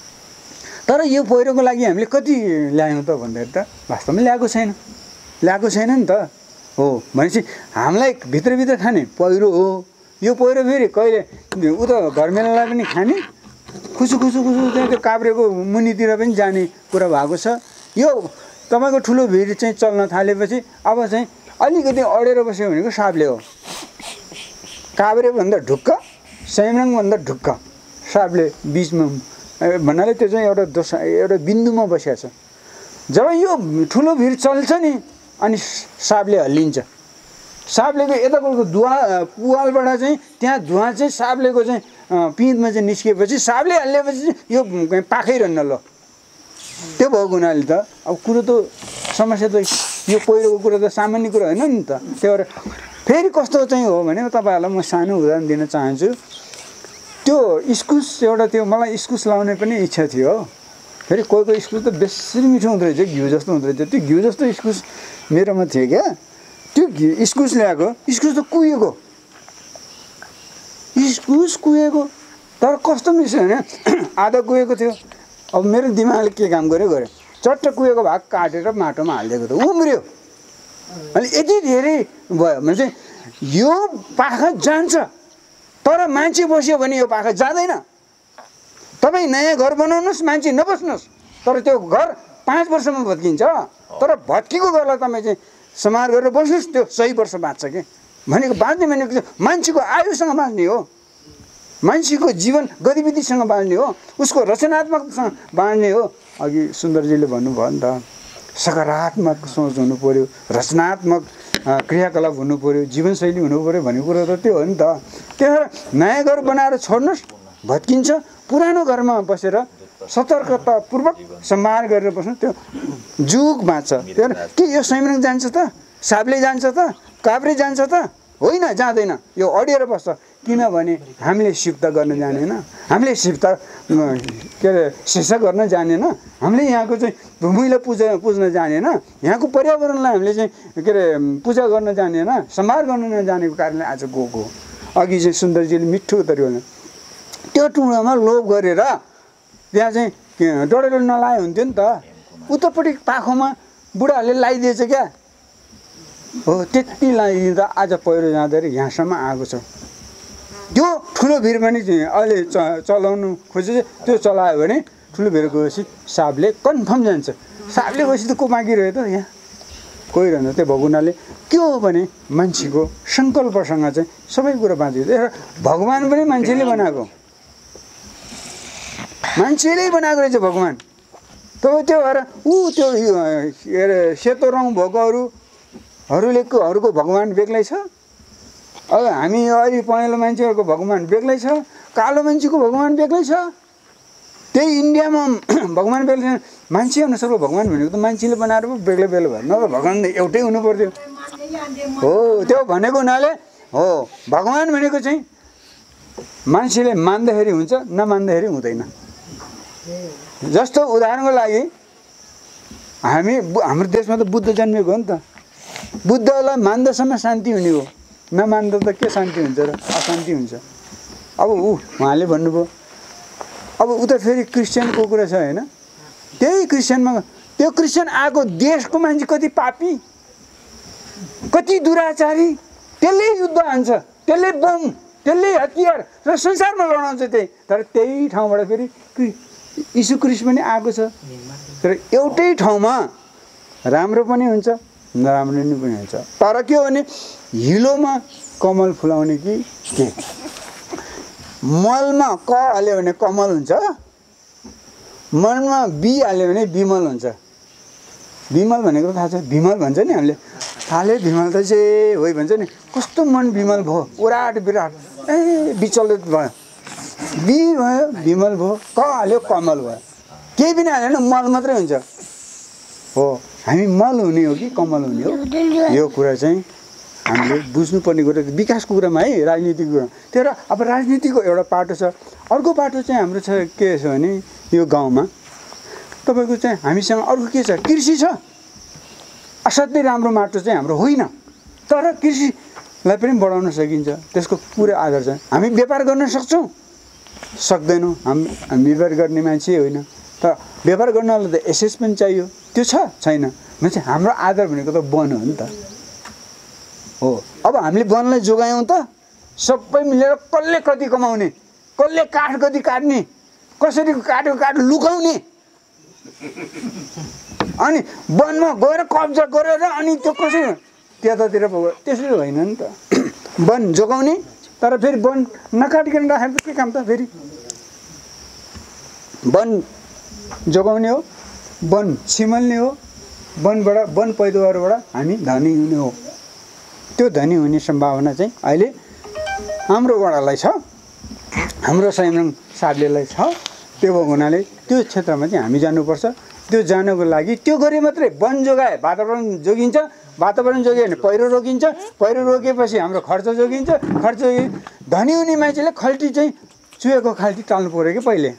तर यो पहिरोको लागि हामीले कति ल्यायौँ त भन्दाखेरि त वास्तवमा ल्याएको छैन, ल्याएको छैन नि त। हो भनेपछि हामीलाई भित्रभित्र खाने पहिरो हो। यो पहिरो फेरि कहिले उता घरमेलालाई पनि खाने, खुसु खुसु खुसु चाहिँ त्यो काभ्रेको मुनितिर पनि जाने कुरा भएको छ। यो तपाईँको ठुलो भिड चाहिँ चल्न थालेपछि अब चाहिँ अलिकति अडेर बस्यो भनेको साबले हो। काभ्रेभन्दा ढुक्क, सैमरङभन्दा ढुक्क साबले बिचमा भन्नाले त्यो चाहिँ एउटा दोष एउटा बिन्दुमा बसिएको छ। जब यो ठुलो भिड चल्छ नि अनि साबले हल्लिन्छ। साबलेको यताको धुवा पुवालबाट चाहिँ त्यहाँ धुवा चाहिँ साबलेको चाहिँ पिँधमा चाहिँ निस्किएपछि साबले हल्लिएपछि यो पाखै रहन्न ल। त्यो भएको हुनाले त अब कुरो त समस्या त यो पहिरोको कुरा त सामान्य कुरा होइन नि त। त्यो भएर फेरि कस्तो चाहिँ हो भने तपाईँहरूलाई म सानो उदाहरण दिन चाहन्छु। त्यो इस्कुस एउटा त्यो मलाई इस्कुस लाउने पनि इच्छा थियो। फेरि कोही कोही इस्कुस त बेसी मिठो हुँदो रहेछ, घिउ जस्तो हुँदो रहेछ। त्यो घिउ जस्तो इस्कुस मेरोमा थियो क्या। त्यो घिउ इस्कुस ल्याएको, इस्कुस त कुहिएको, इस्कुस कुहिएको, तर कस्तो मिठो होइन, आधा कुहिएको थियो। अब मेरो दिमागले के काम गर्यो गर्यो चट्ट कुहिएको भाग काटेर माटोमा हालिदिएको त उम्रियो। अनि यति धेरै भयो भने चाहिँ यो पाखा जान्छ, तर मान्छे बस्यो भने यो पाखा जाँदैन। तपाईँ नयाँ घर बनाउनुहोस्, मान्छे नबस्नुहोस्, तर त्यो घर पाँच वर्षमा भत्किन्छ। तर भत्किएको घरलाई तपाईँ चाहिँ समार गरेर बस्नुहोस्, त्यो सही वर्ष बाँच्छ कि भनेको। बाँच्ने भनेको चाहिँ मान्छेको आयुसँग बाँच्ने हो, मान्छेको जीवन गतिविधिसँग बाँच्ने हो, उसको रचनात्मकसँग बाँच्ने हो। अघि सुन्दरजीले भन्नुभयो नि त, सकारात्मक सोच हुनु पऱ्यो, रचनात्मक क्रियाकलाप हुनु पऱ्यो, जीवनशैली हुनु पऱ्यो भन्ने कुरो त त्यो हो नि त। त्यही भएर नयाँ घर बनाएर छोड्नुहोस्, भत्किन्छ। पुरानो घरमा बसेर सतर्कतापूर्वक सम्हार गरेर बस्नु, त्यो जुग बाँच्छ। त्यही भएर के यो सैमरङ जान्छ त, साबले जान्छ त, काभ्रे जान्छ त? होइन, जाँदैन। यो अडिएर बस्छ। किनभने हामीले सिफ्ता गर्न जानेन, हामीले सिफ्ता के अरे शेषा गर्न जानेन, हामीले यहाँको चाहिँ भूमिलाई पूजा पुज्न जानेन, यहाँको पर्यावरणलाई हामीले चाहिँ के अरे पूजा गर्न जानेन, सम्हार गर्न नजानेको कारणले आज गएको। अघि चाहिँ सुन्दरजीले मिठो तरिकाले त्यो टुँडामा लोभ गरेर त्यहाँ चाहिँ डडेलो नलाए हुन्थ्यो नि त। उत्तरपट्टि पाखोमा बुढाहरूले लगाइदिएछ क्या। हो त्यति लगाइदिँदा आज पहिरो जाँदाखेरि यहाँसम्म आएको छ। त्यो ठुलो भिड पनि अहिले च चलाउनु खोजेछ, त्यो चलायो भने ठुलो भिड गएपछि साबले कन्फर्म जान्छ। साबले गएपछि त को बाँकी रह्यो त यहाँ? कोही रहन्छ। त्यो भएको हुनाले के हो भने मान्छेको सङ्कल्पसँग चाहिँ सबै कुरो बाँचिन्छ। भगवान् पनि मान्छेले बनाएको, मान्छेले बनाएको रहेछ भगवान्। तपाईँ त्यो भएर ऊ त्यो के अरे सेतो रङ भएकोहरूले हरूको भगवान् बेग्लै छ। अब हामी अहिले पहेँलो मान्छेहरूको भगवान् बेग्लै छ, कालो मान्छेको भगवान् बेग्लै छ। त्यही इन्डियामा भगवान् बेग्लै छ। मान्छे अनुसारको भगवान् भनेको त मान्छेले बनाएर पो बेग्लै बेग्लै भयो, नभए भगवान् एउटै हुनु पर्थ्यो। हो त्यो भनेको हुनाले हो भगवान् भनेको चाहिँ मान्छेले मान्दाखेरि हुन्छ, नमान्दाखेरि हुँदैन। जस्तो उदाहरणको लागि हामी हाम्रो देशमा त बुद्ध जन्मेको हो नि त। बुद्धलाई मान्दासम्म शान्ति हुने हो, नमान्दा त के शान्ति हुन्छ र? अशान्ति हुन्छ। अब ऊ उहाँले भन्नुभयो। अब उता फेरि क्रिस्चियनको कुरा छ होइन, त्यही क्रिस्चियनमा त्यो क्रिस्चियन आएको देशको मान्छे कति पापी, कति दुराचारी, त्यसले युद्ध हान्छ, त्यसले बम, त्यसले हतियार र संसारमा लडाउँछ त्यही। तर त्यही ठाउँबाट फेरि यीशु ख्रीष्ट पनि आएको छ। तर एउटै ठाउँमा राम्रो पनि हुन्छ, नराम्रो पनि हुन्छ। तर के हो भने हिलोमा कमल फुलाउने कि के, मलमा क हाल्यो भने कमल हुन्छ, मनमा बी हाल्यो भने विमल हुन्छ। विमल भनेको थाहा छ, विमल भन्छ नि हामीले, थाले विमल त चाहिँ होइ भन्छ नि, कस्तो मन विमल भयो, उराट विराट, ए विचलित भयो, बी भयो विमल भयो, क हाल्यो कमल भयो, केही पनि हाल्यो भने मल मात्रै हुन्छ। हो, हामी मल हुने हो कि कमल हुने हो, यो कुरा चाहिँ हामीले बुझ्नुपर्ने कुरा। विकासको कुरामा है, राजनीतिको कुरा, तर अब राजनीतिको एउटा पाटो छ। अर्को पाटो चाहिँ हाम्रो छ के छ भने यो गाउँमा तपाईँको चाहिँ हामीसँग अर्को के छ, कृषि छ। असाध्यै राम्रो माटो चाहिँ हाम्रो होइन, तर कृषिलाई पनि बढाउन सकिन्छ, त्यसको पुरै आधार छ। हामी व्यापार गर्न सक्छौँ, सक्दैनौँ, हामी हामी व्यापार गर्ने मान्छे होइन। तर व्यापार गर्नलाई त एसेस पनि चाहियो, त्यो छ छैन भने हाम्रो आधार भनेको त वन हो नि त। हो, अब हामीले वनलाई जोगायौँ त सबै मिलेर कसले कति कमाउने, कसले काठ कति काट्ने, कसरी काटेको काठ लुकाउने, अनि वनमा गएर कब्जा गरेर अनि त्यो कसरी त्यतातिर पुग्यो, त्यसरी होइन नि त। वन जोगाउने, तर फेरि वन नकाटिकन राखेर त के काम त, फेरि वन जोगाउने हो, वन छिमल्ने हो, वनबाट वन पैदावारबाट हामी धनी हुने हो। त्यो धनी हुने सम्भावना चाहिँ अहिले हाम्रो वडालाई छ, हाम्रो संयम साधलेलाई छ। त्यो भएको हुनाले त्यो क्षेत्रमा चाहिँ हामी जानुपर्छ। त्यो जानको लागि त्यो गरे मात्रै वन जोगाए वातावरण जोगिन्छ, वातावरण जोग्यो भने पहिरो रोकिन्छ, पहिरो रोकेपछि हाम्रो खर्च जोगिन्छ, खर्च धनी हुने मान्छेले खल्टी चाहिँ चुहेको खाल्टी टाल्नु पऱ्यो कि पहिले।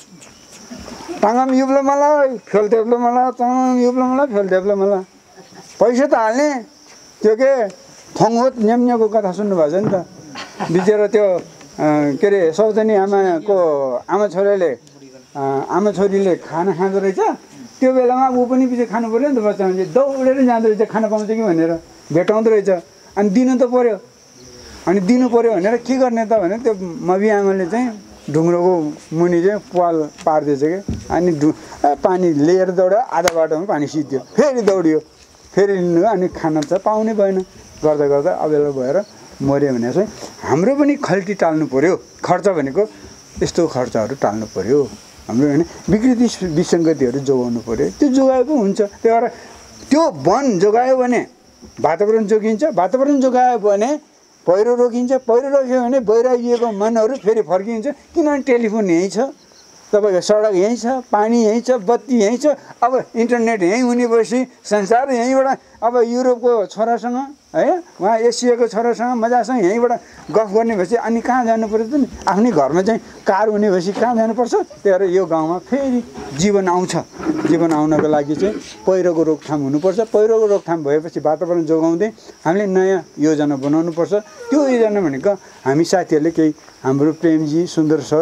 टाँगम युब्लो मलाई फेल देब्लो मलाई, टाँगम युब्लो मलाई फेल देब्लो मलाई, पैसा त हाल्ने। त्यो के थङहोत न्याम्न्याको कथा सुन्नुभएको छ नि त, बिचरा त्यो के अरे सौजनी आमाको आमा छोराले आमा छोरीले खाना खाँदो रहेछ, त्यो बेलामा ऊ पनि पछि खानु पऱ्यो नि त, बच्चा मान्छे दौडेर जाँदो रहेछ खाना पाउँछ कि भनेर भेटाउँदो रहेछ, अनि दिनु त पऱ्यो। अनि दिनु पऱ्यो भनेर के गर्ने त भने त्यो मबी आमाले चाहिँ ढुङ्ग्रोको मुनि चाहिँ पाल पारिदिएछ कि, अनि ढु पानी लिएर दौड्यो, आधा बाटोमा पानी सिद्धियो, फेरि दौडियो, फेरि लिनु, अनि खाना त पाउनै भएन, गर्दा गर्दा अबेला भएर मऱ्यो भने चाहिँ हाम्रो पनि खल्टी टाल्नु पऱ्यो। खर्च भनेको यस्तो खर्चहरू टाल्नु पऱ्यो हाम्रो, होइन विकृति विसङ्गतिहरू जोगाउनु पऱ्यो। त्यो जोगाएको हुन्छ। त्यही भएर त्यो वन जोगायो भने वातावरण जोगिन्छ, वातावरण जोगायो भने पहिरो रोकिन्छ, पहिरो रोक्यो भने बहिराइएको मनहरू फेरि फर्किन्छ। किनभने टेलिफोन यहीँ छ, तपाईँको सडक यहीँ छ, पानी यहीँ छ, बत्ती यहीँ छ, अब इन्टरनेट यहीँ हुनेपछि संसार यहीँबाट अब युरोपको छोरासँग है, उहाँ एसियाको छोरासँग मजासँग यहीँबाट गफ गर्ने भएपछि अनि कहाँ जानु पर्छ त नि, आफ्नै घरमा चाहिँ कार हुने भएपछि कहाँ जानुपर्छ। त्यही भएर यो गाउँमा फेरि जीवन आउँछ। जीवन आउनको लागि चाहिँ पहिरोको रोकथाम हुनुपर्छ। पहिरोको रोकथाम भएपछि वातावरण जोगाउँदै हामीले नयाँ योजना बनाउनुपर्छ। त्यो योजना भनेको हामी साथीहरूले केही हाम्रो प्रेमजी, सुन्दर सर,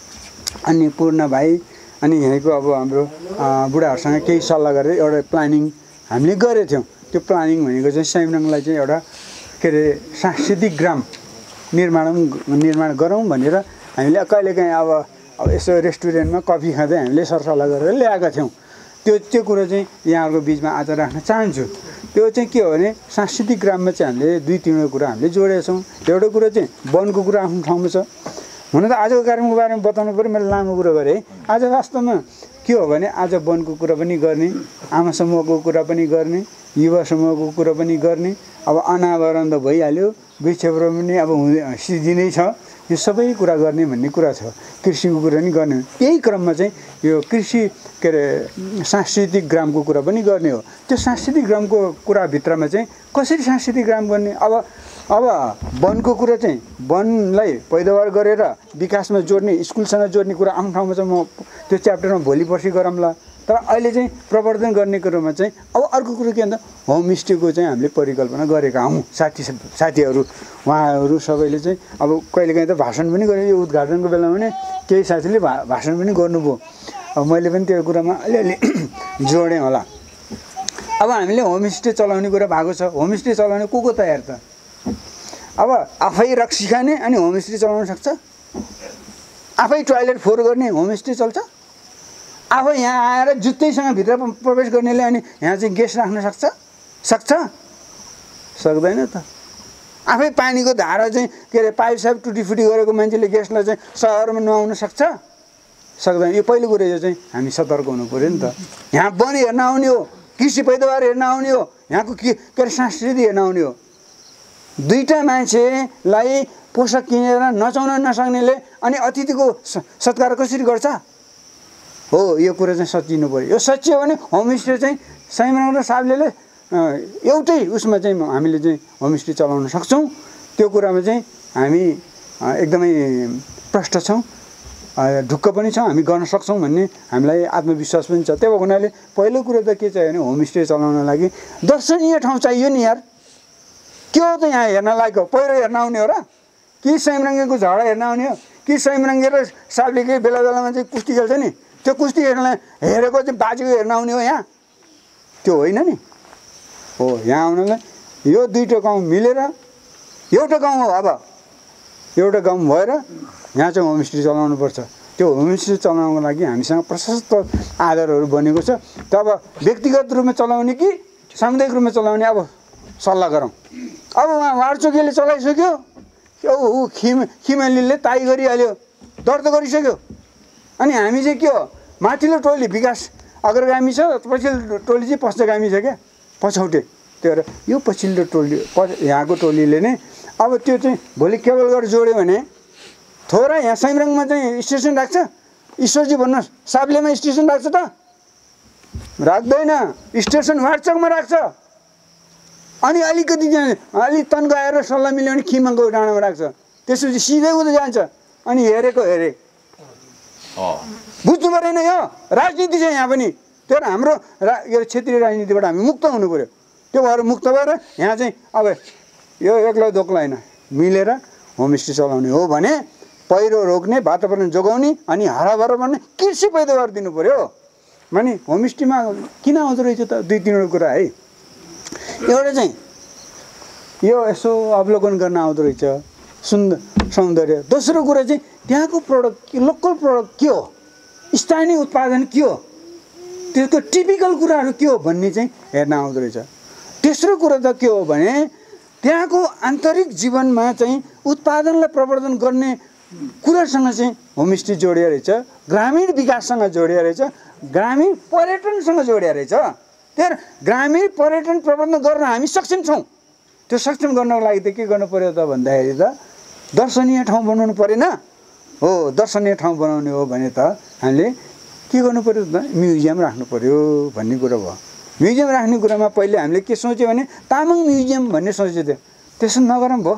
अनि पूर्ण भाइ, अनि यहीँको अब हाम्रो बुढाहरूसँग केही सल्लाह गरेर एउटा प्लानिङ हामीले गरेको थियौँ। त्यो प्लानिङ भनेको चाहिँ साइमरङलाई चाहिँ एउटा के अरे सांस्कृतिक ग्राम निर्माण निर्माण गरौँ भनेर हामीले कहिलेकाहीँ अब अब यसो रेस्टुरेन्टमा कफी खाँदै हामीले सरसल्लाह गरेर ल्याएका थियौँ। त्यो त्यो कुरो चाहिँ यहाँहरूको बिचमा आज राख्न चाहन्छु। त्यो चाहिँ के हो भने सांस्कृतिक ग्राममा चाहिँ हामीले दुई तिनवटा कुरा हामीले जोडेका छौँ। एउटा कुरा चाहिँ वनको कुरा आफ्नो ठाउँमा छ। हुन त आजको कार्यक्रमको बारेमा बताउनु पऱ्यो, मैले लामो कुरा गरेँ। आज वास्तवमा के हो भने आज वनको कुरा पनि गर्ने, आमा समूहको कुरा पनि गर्ने, युवा समूहको कुरा पनि गर्ने, अब अनावरण त भइहाल्यो, वृक्षरोपण पनि अब हुँदै सिद्धिनै छ, यो सबै कुरा गर्ने भन्ने कुरा छ। कृषिको कुरा पनि गर्ने, त्यही क्रममा चाहिँ यो कृषि के अरे सांस्कृतिक ग्रामको कुरा पनि गर्ने हो। त्यो सांस्कृतिक ग्रामको कुराभित्रमा चाहिँ कसरी सांस्कृतिक ग्राम गर्ने, अब अब वनको कुरा चाहिँ वनलाई पैदावार गरेर विकासमा जोड्ने, स्कुलसँग जोड्ने कुरा आफ्नो ठाउँमा चाहिँ म त्यो च्याप्टरमा भोलि पर्सि गरौँला। तर अहिले चाहिँ प्रवर्धन गर्ने कुरोमा चाहिँ अब अर्को कुरो के भन्दा होमस्टेको चाहिँ हामीले परिकल्पना गरेका हौँ। साथी साथीहरू उहाँहरू सबैले चाहिँ अब कहिलेकाहीँ त भाषण पनि गरेँ। यो उद्घाटनको बेलामा पनि केही साथीले भा भाषण पनि गर्नुभयो। अब मैले पनि त्यो कुरामा अलिअलि जोडेँ होला। अब हामीले होमस्टे चलाउने कुरा भएको छ। होमस्टे चलाउने को को तयार त? अब आफै रक्सी खाने अनि होमस्टे चलाउन सक्छ? आफै टोयलेट फोहोर गर्ने होमस्टे चल्छ? आफै यहाँ आएर जुत्तैसँग भित्र प्रवेश गर्नेले अनि यहाँ चाहिँ गेस्ट राख्न सक्छ? सक्छ? सक्दैन त। आफै पानीको धारा चाहिँ के अरे पाइप साइप टुटीफुटी गरेको मान्छेले गेस्टलाई चाहिँ सहरमा नुहाउन सक्छ? सक्दैन। यो पहिलो कुरो यो चाहिँ हामी सतर्क हुनु पऱ्यो नि त। यहाँ वन हेर्न आउने हो, कृषि पैदावार हेर्न आउने हो, यहाँको के के अरे संस्कृति हेर्न आउने हो। दुईवटा मान्छेलाई पोसाक किनेर नचाउन नसक्नेले अनि अतिथिको सत्कार कसरी गर्छ? हो, यो कुरा चाहिँ सचिनु पऱ्यो। यो सचियो भने होमस्टे चाहिँ सयमरङ र साब्लेले एउटै उसमा चाहिँ हामीले चाहिँ होमस्टे चलाउन सक्छौँ। त्यो कुरामा चाहिँ हामी एकदमै प्रष्ट छौँ, ढुक्क पनि छौँ, हामी गर्न सक्छौँ भन्ने हामीलाई आत्मविश्वास पनि छ। त्यही भएको हुनाले पहिलो कुरो त के चाहियो भने होमस्टे चलाउन लागि दर्शनीय ठाउँ चाहियो नि यार। के हो त यहाँ हेर्न लायक हो? पहिरो हेर्न आउने हो र? कि सयमरङ्गेको झगडा हेर्न आउने हो? कि सयमरङ्गे र साब्लेकै बेला बेलामा चाहिँ कुस्ती खेल्छ नि, त्यो कुस्ती हेर्नलाई हेरेको चाहिँ बाजेको हेर्न आउने हो यहाँ? त्यो होइन नि। हो, यहाँ आउनलाई यो दुईवटा गाउँ मिलेर एउटा गाउँ हो। अब एउटा गाउँ भएर यहाँ चाहिँ होमस्टे चलाउनुपर्छ। त्यो होमस्टे चलाउनको लागि हामीसँग प्रशस्त आधारहरू बनेको छ। तब व्यक्तिगत रूपमा चलाउने कि सामुदायिक रूपमा चलाउने अब सल्लाह गरौँ। अब उहाँ वारचोकेले चलाइसक्यो, ऊ खिम खिमेलीले ताई गरिहाल्यो, दर्ता गरिसक्यो। अनि हामी चाहिँ के हो? माथिल्लो टोली विकास अग्रगामी छ, पछिल्लो टोली चाहिँ पश्चगामी छ क्या, पछौटे। त्यो भएर यो पछिल्लो टोली यहाँको टोलीले नै अब त्यो चाहिँ भोलि केबल गरेर जोड्यो भने थोरै यहाँ सयमरङमा चाहिँ स्टेसन राख्छ? ईश्वरजी भन्नुहोस्, साब्लेमा स्टेसन राख्छ त? राख्दैन। स्टेसन वार्चकमा राख्छ। अनि अलिकति त्यहाँ अलिक तन्काएर सल्लाह मिल्यो भने खिमको डाँडामा राख्छ। त्यसपछि सिधै उता जान्छ। अनि हेरेको हेरे बुझ्नु परेन? यो राजनीति छ यहाँ पनि। त्यो हाम्रो रा यो क्षेत्रीय राजनीतिबाट हामी मुक्त हुनु पऱ्यो। त्यो भएर मुक्त भएर यहाँ चाहिँ अब यो एक्लै दोक्लै होइन, मिलेर होमस्टे चलाउने हो भने पहिरो रोक्ने, वातावरण जोगाउने अनि हराभरा बन्ने कृषि पैदावार दिनु पऱ्यो। माने होमस्टेमा किन आउँदो रहेछ त? दुई तिनवटा कुरा है। एउटा चाहिँ यो यसो अवलोकन गर्न आउँदो रहेछ, सुन्दर सौन्दर्य। दोस्रो कुरा चाहिँ त्यहाँको प्रडक्ट, लोकल प्रडक्ट के हो, स्थानीय उत्पादन के हो, त्यसको टिपिकल कुराहरू के हो भन्ने चाहिँ हेर्न आउँदो रहेछ। तेस्रो कुरा त के हो भने त्यहाँको आन्तरिक जीवनमा चाहिँ उत्पादनलाई प्रवर्धन गर्ने कुरासँग चाहिँ होमस्टे जोडिया रहेछ, ग्रामीण विकाससँग जोडिया रहेछ, ग्रामीण पर्यटनसँग जोडिया रहेछ। त्यही ग्रामीण पर्यटन प्रबन्धन गर्न हामी सक्षम छौँ। त्यो सक्षम गर्नको लागि त के गर्नु पर्यो त भन्दाखेरि त दर्शनीय ठाउँ बनाउनु परेन? हो, दर्शनीय ठाउँ बनाउने हो भने त हामीले के गर्नु पर्यो त? म्युजियम राख्नु पर्यो भन्ने कुरा भयो। म्युजियम राख्ने कुरामा पहिले हामीले के सोच्यो भने तामाङ म्युजियम भन्ने सोचेको थियो। त्यसो नगरौँ भयो।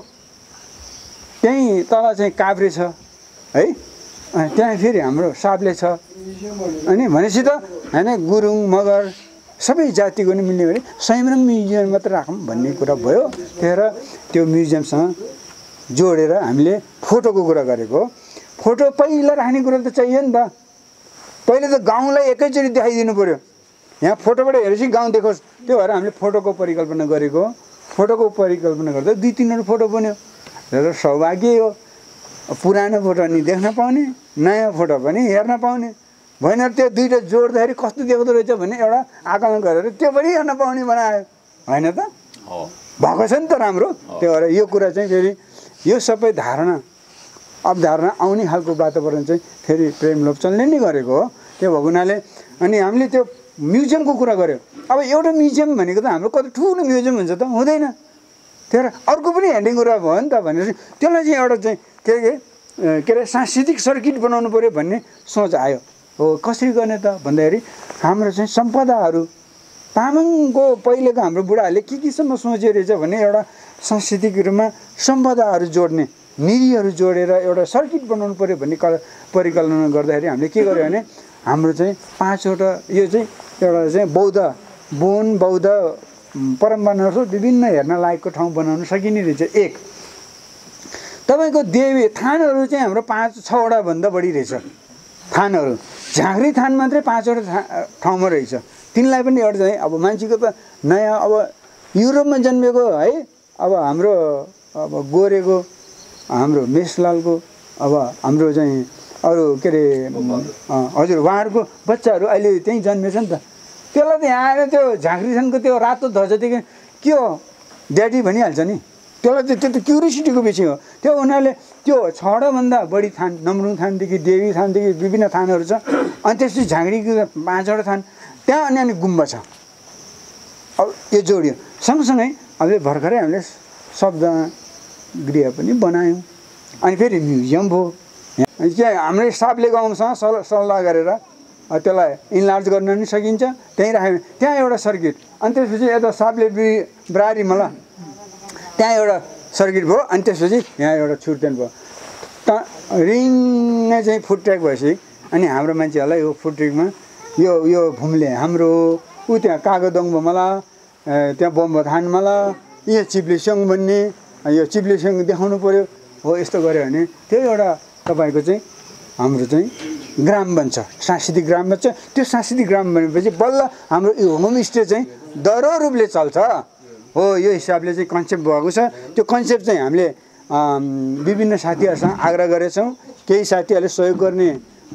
त्यहीँ तल चाहिँ काभ्रे छ है, त्यहाँ फेरि हाम्रो साब्ले छ। अनि भनेपछि त होइन गुरुङ मगर सबै जातिको नि मिल्ने भने सयमरङ म्युजियम मात्र राखौँ भन्ने कुरा भयो। त्यही त्यो म्युजियमसँग जोडेर हामीले फोटोको कुरा गरेको। फोटो पहिला राख्ने कुरा त चाहियो नि त। पहिले त गाउँलाई एकैचोटि देखाइदिनु पऱ्यो। यहाँ फोटोबाट हेरेपछि गाउँ देखोस्। त्यो भएर हामीले फोटोको परिकल्पना गरेको। फोटोको परिकल्पना गर्दा दुई तिनवटा फोटो बन्यो र सौभाग्य हो। पुरानो फोटो नि देख्न पाउने, नयाँ फोटो पनि हेर्न पाउने। भएन त्यो दुईवटा जोड्दाखेरि कस्तो देख्दो रहेछ भन्ने एउटा आकलन गरेर त्यो पनि हेर्न पाउने बनायो, होइन त? भएको छ नि त राम्रो। त्यो भएर यो कुरा चाहिँ फेरि यो सबै धारणा अवधारणा आउने खालको वातावरण चाहिँ फेरि प्रेम लोभचन्दले नै गरेको हो। त्यो भएको हुनाले अनि हामीले त्यो म्युजियमको कुरा गऱ्यो। अब एउटा म्युजियम भनेको त हाम्रो कति ठुलो म्युजियम हुन्छ त? हुँदैन। त्यही भएर अर्को पनि हेर्ने कुरा भयो नि त भनेर त्यसलाई चाहिँ एउटा चाहिँ के के के अरे सांस्कृतिक सर्किट बनाउनु पऱ्यो भन्ने सोच आयो। हो, कसरी गर्ने त भन्दाखेरि हाम्रो चाहिँ सम्पदाहरू तामाङको पहिलेको हाम्रो बुढाहरूले के केसम्म सोचे रहेछ भने एउटा सांस्कृतिक रूपमा सम्पदाहरू जोड्ने, निरीहरू जोडेर एउटा सर्किट बनाउनु पऱ्यो भन्ने परिकल्पना गर्दाखेरि हामीले के गर्यो भने हाम्रो चाहिँ पाँचवटा यो चाहिँ एउटा चाहिँ बौद्ध वन बौद्ध परम्पराहरू विभिन्न हेर्न लायकको ठाउँ बनाउन सकिने रहेछ। एक तपाईँको देवी थानहरू चाहिँ हाम्रो पाँच छवटा भन्दा बढी रहेछ। थानहरू झाँक्री थान मात्रै पाँचवटा ठाउँमा रहेछ। तिनलाई पनि एउटा चाहिँ अब मान्छेको त नयाँ अब युरोपमा जन्मेको है अब हाम्रो अब गोरेको हाम्रो मेषलालको अब हाम्रो चाहिँ अरू के अरे हजुर उहाँहरूको बच्चाहरू अहिले त्यहीँ जन्मेछ नि त त्यसलाई त यहाँ आएर त्यो झाँक्रीछनको त्यो रातो ध्वजादेखि के हो ड्याडी भनिहाल्छ नि त्यसलाई चाहिँ त्यो त क्युरियोसिटीको विषय हो त्यो उनीहरूले त्यो छवटाभन्दा बढी थान नम्रुङ थानदेखि देवी थानदेखि विभिन्न थानहरू छ अनि त्यसपछि झाँक्रीको पाँचवटा थान त्यहाँ अनि अनि गुम्बा छ अब यो जोडियो सँगसँगै अहिले भर्खरै हामीले शब्द गृह पनि बनायौँ अनि फेरि म्युजियम भयो त्यहाँ हाम्रै स्टाफले गाउँसँग सल्लाह सल्लाह गरेर त्यसलाई इन्लार्ज गर्न पनि सकिन्छ त्यहीँ राख्यो त्यहाँ एउटा सर्किट अनि त्यसपछि यता सापले बि ब्रारी मलाई त्यहाँ एउटा सर्किट भयो अनि त्यसपछि यहाँ एउटा छुर्तेन भयो त रिङ्गै चाहिँ फुड ट्र्याक भएपछि अनि हाम्रो मान्छेहरूलाई यो फुड ट्र्याकमा यो यो भुम्ले हाम्रो ऊ त्यहाँ कागदोङ भयो मलाई त्यहाँ बम्बो थान मलाई यहाँ चिप्लेस्योङ भन्ने यो चिप्लेस्योङ देखाउनु पऱ्यो हो यस्तो गऱ्यो भने त्यो एउटा तपाईँको चाहिँ हाम्रो चाहिँ ग्राम बन्छ सांस्कृतिक ग्राम बन्छ त्यो सांस्कृतिक ग्राम बनेपछि बल्ल हाम्रो यो होमस्टे चाहिँ दह्रो रूपले चल्छ हो यो हिसाबले चाहिँ कन्सेप्ट भएको छ त्यो कन्सेप्ट चाहिँ हामीले विभिन्न साथीहरूसँग आग्रह गरेछौँ केही साथीहरूले सहयोग गर्ने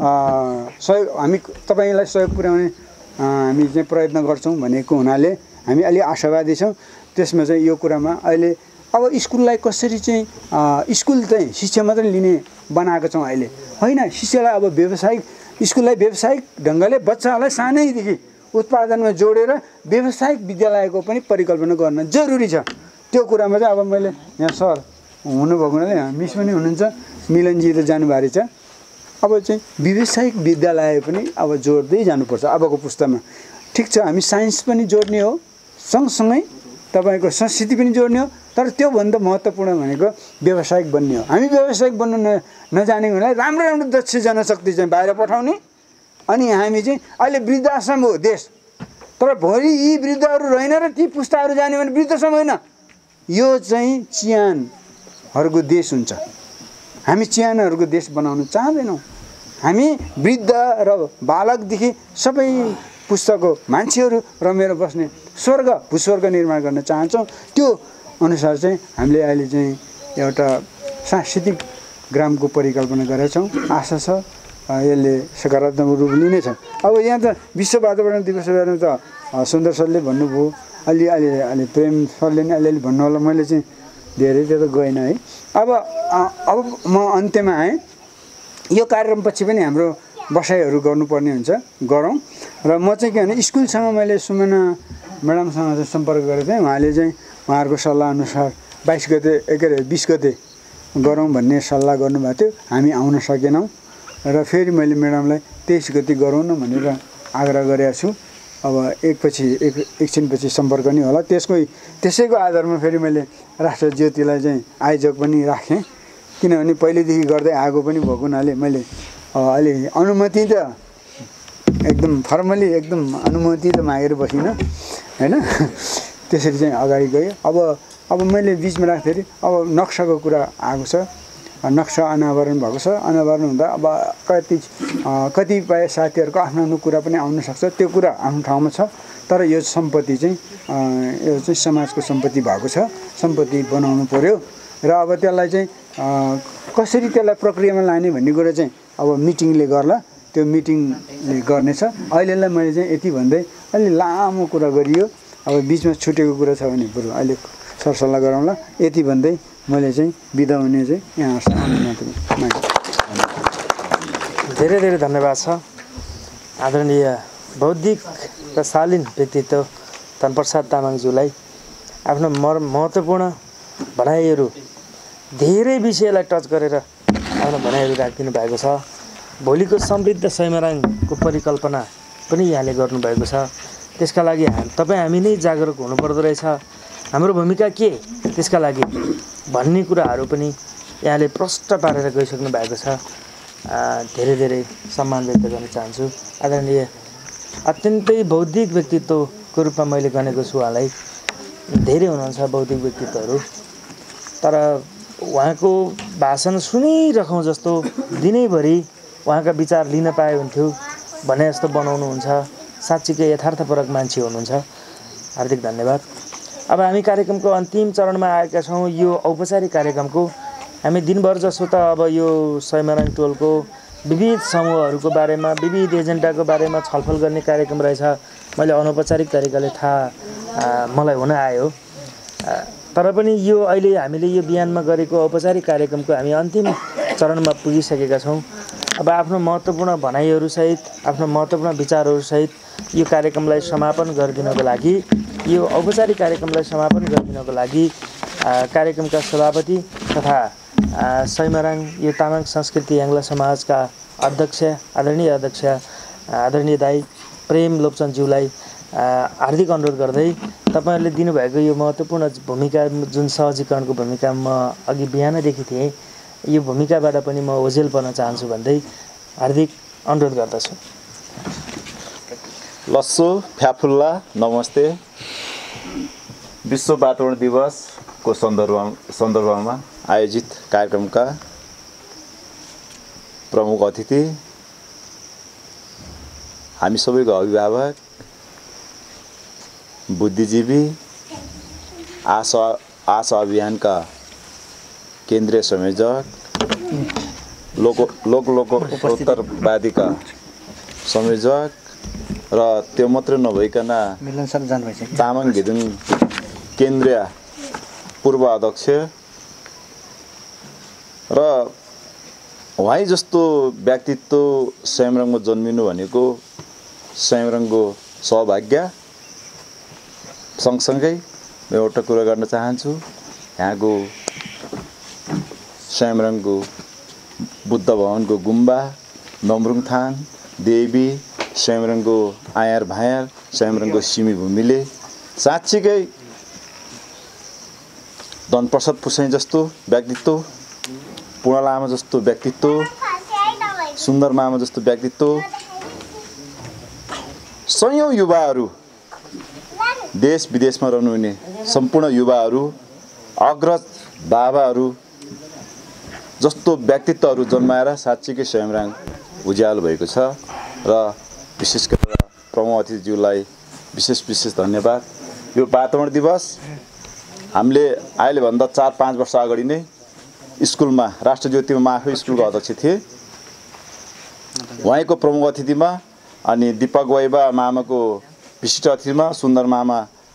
सहयोग हामी तपाईँलाई सहयोग पुर्याउने हामी चाहिँ प्रयत्न गर्छौँ भनेको हुनाले हामी अलि आशावादी छौँ त्यसमा चाहिँ यो कुरामा अहिले अब स्कुललाई कसरी चाहिँ स्कुल चाहिँ शिक्षा मात्रै लिने बनाएको छौँ अहिले होइन शिक्षालाई अब व्यावसायिक स्कुललाई व्यावसायिक ढङ्गले बच्चाहरूलाई सानैदेखि उत्पादनमा जोडेर व्यावसायिक विद्यालयको पनि परिकल्पना गर्न जरुरी छ त्यो कुरामा चाहिँ अब मैले यहाँ सर हुनुभएको हुनाले मिस पनि हुनुहुन्छ मिलनजी त जानुभएको छ अब चाहिँ व्यावसायिक विद्यालय पनि अब जोड्दै जानुपर्छ अबको पुस्तामा ठिक छ हामी साइन्स पनि जोड्ने हो सँगसँगै तपाईँको संस्कृति पनि जोड्ने हो तर त्योभन्दा महत्त्वपूर्ण भनेको व्यावसायिक बन्ने हो हामी व्यावसायिक बन्नु न नजाने हुनाले राम्रो राम्रो दक्ष जनशक्ति चाहिँ बाहिर पठाउने अनि हामी चाहिँ अहिले वृद्धाश्रम हो देश तर भोलि यी वृद्धहरू रहेन र ती पुस्ताहरू जाने भने वृद्धाश्रम होइन यो चाहिँ चियानहरूको देश हुन्छ हामी चियानहरूको देश बनाउन चाहँदैनौँ हामी वृद्ध र बालकदेखि सबै पुस्तकको मान्छेहरू रमेर बस्ने स्वर्ग भूस्वर्ग निर्माण गर्न चाहन्छौँ त्यो अनुसार चाहिँ हामीले अहिले चाहिँ एउटा सांस्कृतिक ग्रामको परिकल्पना गरेका छौँ आशा छ यसले सकारात्मक रूप लिनेछ अब यहाँ त विश्व वातावरण दिवस बारेमा त सुन्दर सरले भन्नुभयो अलि अलि अलि प्रेम सरले नि अलिअलि भन्नु होला मैले चाहिँ धेरै त्यो त गएन है अब अब म अन्त्यमा आएँ यो कार्यक्रमपछि पनि हाम्रो बसाइहरू गर्नुपर्ने हुन्छ गरौँ र म चाहिँ के भने स्कुलसँग मैले सुमना म्याडमसँग चाहिँ सम्पर्क गरेको थिएँ उहाँले चाहिँ उहाँहरूको सल्लाह अनुसार बाइस गते के अरे बिस गते गरौँ भन्ने सल्लाह गर्नुभएको थियो हामी आउन सकेनौँ र फेरि मैले म्याडमलाई तेइस गते गरौँ न भनेर आग्रह गरेको छु अब एकपछि एक एकछिनपछि सम्पर्क नि होला त्यसको त्यसैको आधारमा फेरि मैले राष्ट्र ज्योतिलाई चाहिँ आयोजक पनि राखेँ किनभने पहिलेदेखि गर्दै आएको पनि भएको हुनाले मैले अहिले अनुमति त एकदम फर्मली एकदम अनुमति त मागेर बसिनँ होइन त्यसरी चाहिँ अगाडि गयो अब अब मैले बिचमा राख्दाखेरि अब नक्साको कुरा आएको छ नक्सा अनावरण भएको छ अनावरण हुँदा अब कति कतिपय साथीहरूको आफ्नो आफ्नो कुरा पनि आउन सक्छ त्यो कुरा आफ्नो ठाउँमा छ तर यो सम्पत्ति चाहिँ यो चाहिँ समाजको सम्पत्ति भएको छ सम्पत्ति बनाउनु पर्यो र अब त्यसलाई चाहिँ कसरी त्यसलाई प्रक्रियामा लाने भन्ने कुरा चाहिँ अब मिटिङले गर्ला त्यो मिटिङले गर्नेछ अहिलेलाई मैले चाहिँ यति भन्दै अलि लामो कुरा गरियो अब बिचमा छुटेको कुरा छ भने बरु अहिले सरसल्लाह गरौँला यति भन्दै मैले चाहिँ बिदा हुने चाहिँ यहाँसँग अनुमति मागेँ धेरै धेरै धन्यवाद छ आदरणीय बौद्धिक र शालीन व्यक्तित्व धनप्रसाद तामाङज्यूलाई आफ्नो मर महत्त्वपूर्ण भनाइहरू धेरै विषयलाई टच गरेर आफ्नो भनाइहरू राखिदिनु भएको छ भोलिको समृद्ध सैमराङको परिकल्पना पनि यहाँले गर्नुभएको छ त्यसका लागि तपाईँ हामी नै जागरुक हुनुपर्दो रहेछ हाम्रो भूमिका के त्यसका लागि भन्ने कुराहरू पनि यहाँले प्रष्ट पारेर गइसक्नु भएको छ धेरै धेरै सम्मान व्यक्त गर्न चाहन्छु आदरणीय अत्यन्तै बौद्धिक व्यक्तित्वको रूपमा मैले गनेको छु उहाँलाई धेरै हुनुहुन्छ बौद्धिक व्यक्तित्वहरू तर उहाँको भाषण सुनिरहौँ जस्तो दिनैभरि उहाँका विचार लिन पाए हुन्थ्यो भने जस्तो बनाउनुहुन्छ साँच्चीकै यथार्थपरक मान्छे हुनुहुन्छ। हार्दिक धन्यवाद। अब हामी कार्यक्रमको अन्तिम चरणमा आएका छौँ। यो औपचारिक कार्यक्रमको हामी दिनभर जसो त अब यो सयमाराङ टोलको विविध समूहहरूको बारेमा विविध एजेन्डाको बारेमा छलफल गर्ने कार्यक्रम रहेछ। मैले अनौपचारिक तरिकाले थाहा मलाई हुन आयो। तर पनि यो अहिले हामीले यो बिहानमा गरेको औपचारिक कार्यक्रमको हामी अन्तिम चरणमा पुगिसकेका छौँ। अब आफ्नो महत्त्वपूर्ण भनाइहरूसहित आफ्नो महत्त्वपूर्ण विचारहरूसहित यो कार्यक्रमलाई समापन गरिदिनको लागि यो औपचारिक कार्यक्रमलाई समापन गरिदिनको लागि कार्यक्रमका सभापति तथा सयमाराङ यो तामाङ संस्कृति याङ्ला समाजका अध्यक्ष आदरणीय अध्यक्ष आदरणीय दाई प्रेम लोप्चनज्यूलाई हार्दिक अनुरोध गर्दै तपाईँहरूले दिनुभएको यो महत्त्वपूर्ण भूमिका जुन सहजीकरणको भूमिका म अघि बिहानैदेखि थिएँ यो भूमिकाबाट पनि म ओझेल पर्न चाहन्छु भन्दै हार्दिक अनुरोध गर्दछु। लस्सो फ्याफुल्ला नमस्ते। विश्व वातावरण दिवसको सन्दर्भ सन्दर्भमा आयोजित कार्यक्रमका प्रमुख अतिथि, हामी सबैको अभिभावक, बुद्धिजीवी, आशा आशा अभियानका केन्द्रीय संयोजक, लोक लोक लोकोत्तरवादीका संयोजक र त्यो मात्रै नभइकन तामाङ घिदुङ केन्द्रीय पूर्व अध्यक्ष र उहाँ जस्तो व्यक्तित्व स्वयंरङमा जन्मिनु भनेको स्वयंरङको सौभाग्य। सँगसँगै म एउटा कुरा गर्न चाहन्छु, यहाँको स्वयंरङको बुद्ध भवनको गुम्बा, नमरुङथाङ देवी, स्वयंरङको आयार भायार, स्वयंरङको सिमी भूमिले साँच्चीकै धनप्रसाद पुसाइ जस्तो व्यक्तित्व, पूर्ण लामा जस्तो व्यक्तित्व, सुन्दर मामा जस्तो व्यक्तित्व, सयौं युवाहरू देश विदेशमा रहनुहुने सम्पूर्ण युवाहरू, अग्रज बाबाहरू जस्तो व्यक्तित्वहरू जन्माएर साँच्चीकै स्वयंरङ उज्यालो भएको छ र विशेष गरेर प्रमुख अतिथिज्यूलाई विशेष विशेष धन्यवाद। यो वातावरण दिवस हामीले अहिले भन्दा चार पाँच वर्ष अगाडि नै स्कुलमा राष्ट्रज्योतिमा म आफै स्कुलको अध्यक्ष थिएँ, उहाँको प्रमुख अतिथिमा अनि दिपक वाइबा मामाको विशिष्ट अतिथिमा, सुन्दर मामा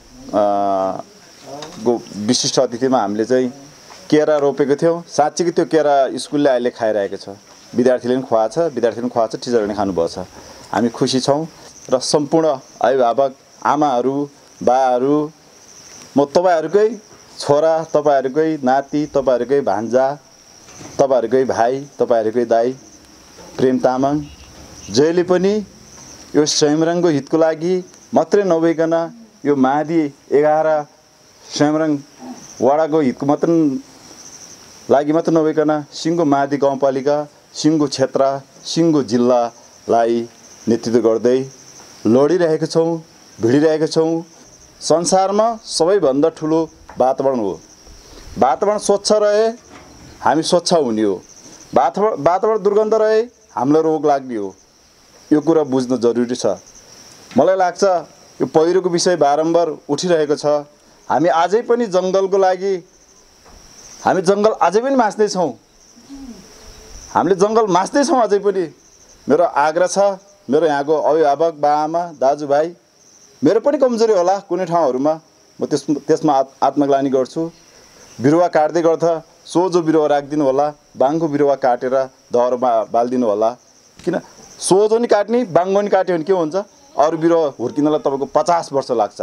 को विशिष्ट अतिथिमा हामीले चाहिँ केरा रोपेको थियौँ। साँच्चीकै त्यो केरा स्कुलले अहिले खाइरहेको छ, विद्यार्थीले पनि खुवाएको छ, विद्यार्थीले पनि खुवाएको छ, टिचरहरूले पनि खानुभएको छ। हामी खुसी छौँ र सम्पूर्ण अभिभावक आमाहरू बाहरू, म तपाईँहरूकै छोरा, तपाईँहरूकै नाति, तपाईँहरूकै भान्जा, तपाईँहरूकै भाइ, तपाईँहरूकै दाइ प्रेम तामाङ जहिले पनि यो स्वयंरङको हितको लागि मात्रै नभइकन यो मादी एघार स्वयंरङ वडाको हितको मात्र लागि मात्र नभइकन सिङ्गो मादी गाउँपालिका, सिङ्गो क्षेत्र, सिङ्गो जिल्लालाई नेतृत्व गर्दै लडिरहेका छौँ, भिडिरहेका छौँ। संसारमा सबैभन्दा ठुलो वातावरण हो। वातावरण स्वच्छ रहे हामी स्वच्छ हुने हो, वातावरण वातावरण दुर्गन्ध रहे हामीलाई रोग लाग्ने हो। यो कुरा बुझ्न जरुरी छ। मलाई लाग्छ यो पहिरोको विषय बारम्बार उठिरहेको छ। हामी अझै पनि जङ्गलको लागि हामी जङ्गल अझै पनि मास्दैछौँ, हामीले जङ्गल मास्दैछौँ अझै पनि। मेरो आग्रह छ, मेरो यहाँको अभिभावक बाआमा दाजुभाइ, मेरो पनि कमजोरी होला कुनै ठाउँहरूमा, म त्यस त्यसमा आत्मग्लानी गर्छु। बिरुवा काट्दै गर्दा सोझो बिरुवा राखिदिनु होला, बाङको बिरुवा काटेर दहरमा बालिदिनु होला। किन सोझो नि काट्ने बाङ्गो नि काट्यो भने के हुन्छ, अरू बिरुवा हुर्किनलाई तपाईँको पचास वर्ष लाग्छ।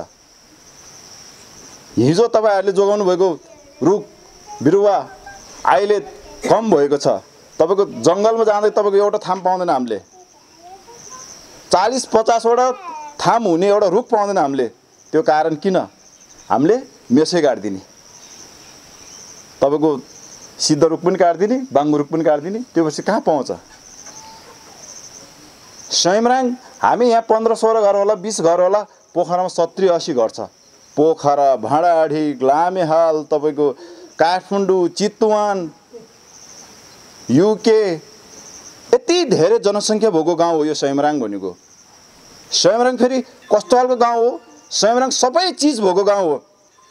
हिजो तपाईँहरूले जोगाउनु भएको रुख बिरुवा अहिले कम भएको छ। तपाईँको जङ्गलमा जाँदै तपाईँको एउटा थाम पाउँदैन हामीले, चालिस पचासवटा थाम हुने एउटा रुख पाउँदैन हामीले। त्यो कारण किन? हामीले मेसै काटिदिने, तपाईँको सिद्ध रुख पनि काटिदिने, बाङ्गो रुख पनि काटिदिने, त्यो पछि कहाँ पाउँछ? स्वयंरङ हामी यहाँ पन्ध्र सोह्र घर होला, बिस घर होला, पोखरामा सत्तरी असी घर छ। पोखरा, भाँडाढी, लामेहाल, तपाईँको काठमाडौँ, चितवन, युके, यति धेरै जनसङ्ख्या भएको गाउँ हो यो स्वयंरङ भनेको। स्वयंवरङ फेरि कस्तो खालको गाउँ हो, स्वयंवरङ सबै चिज भएको गाउँ हो।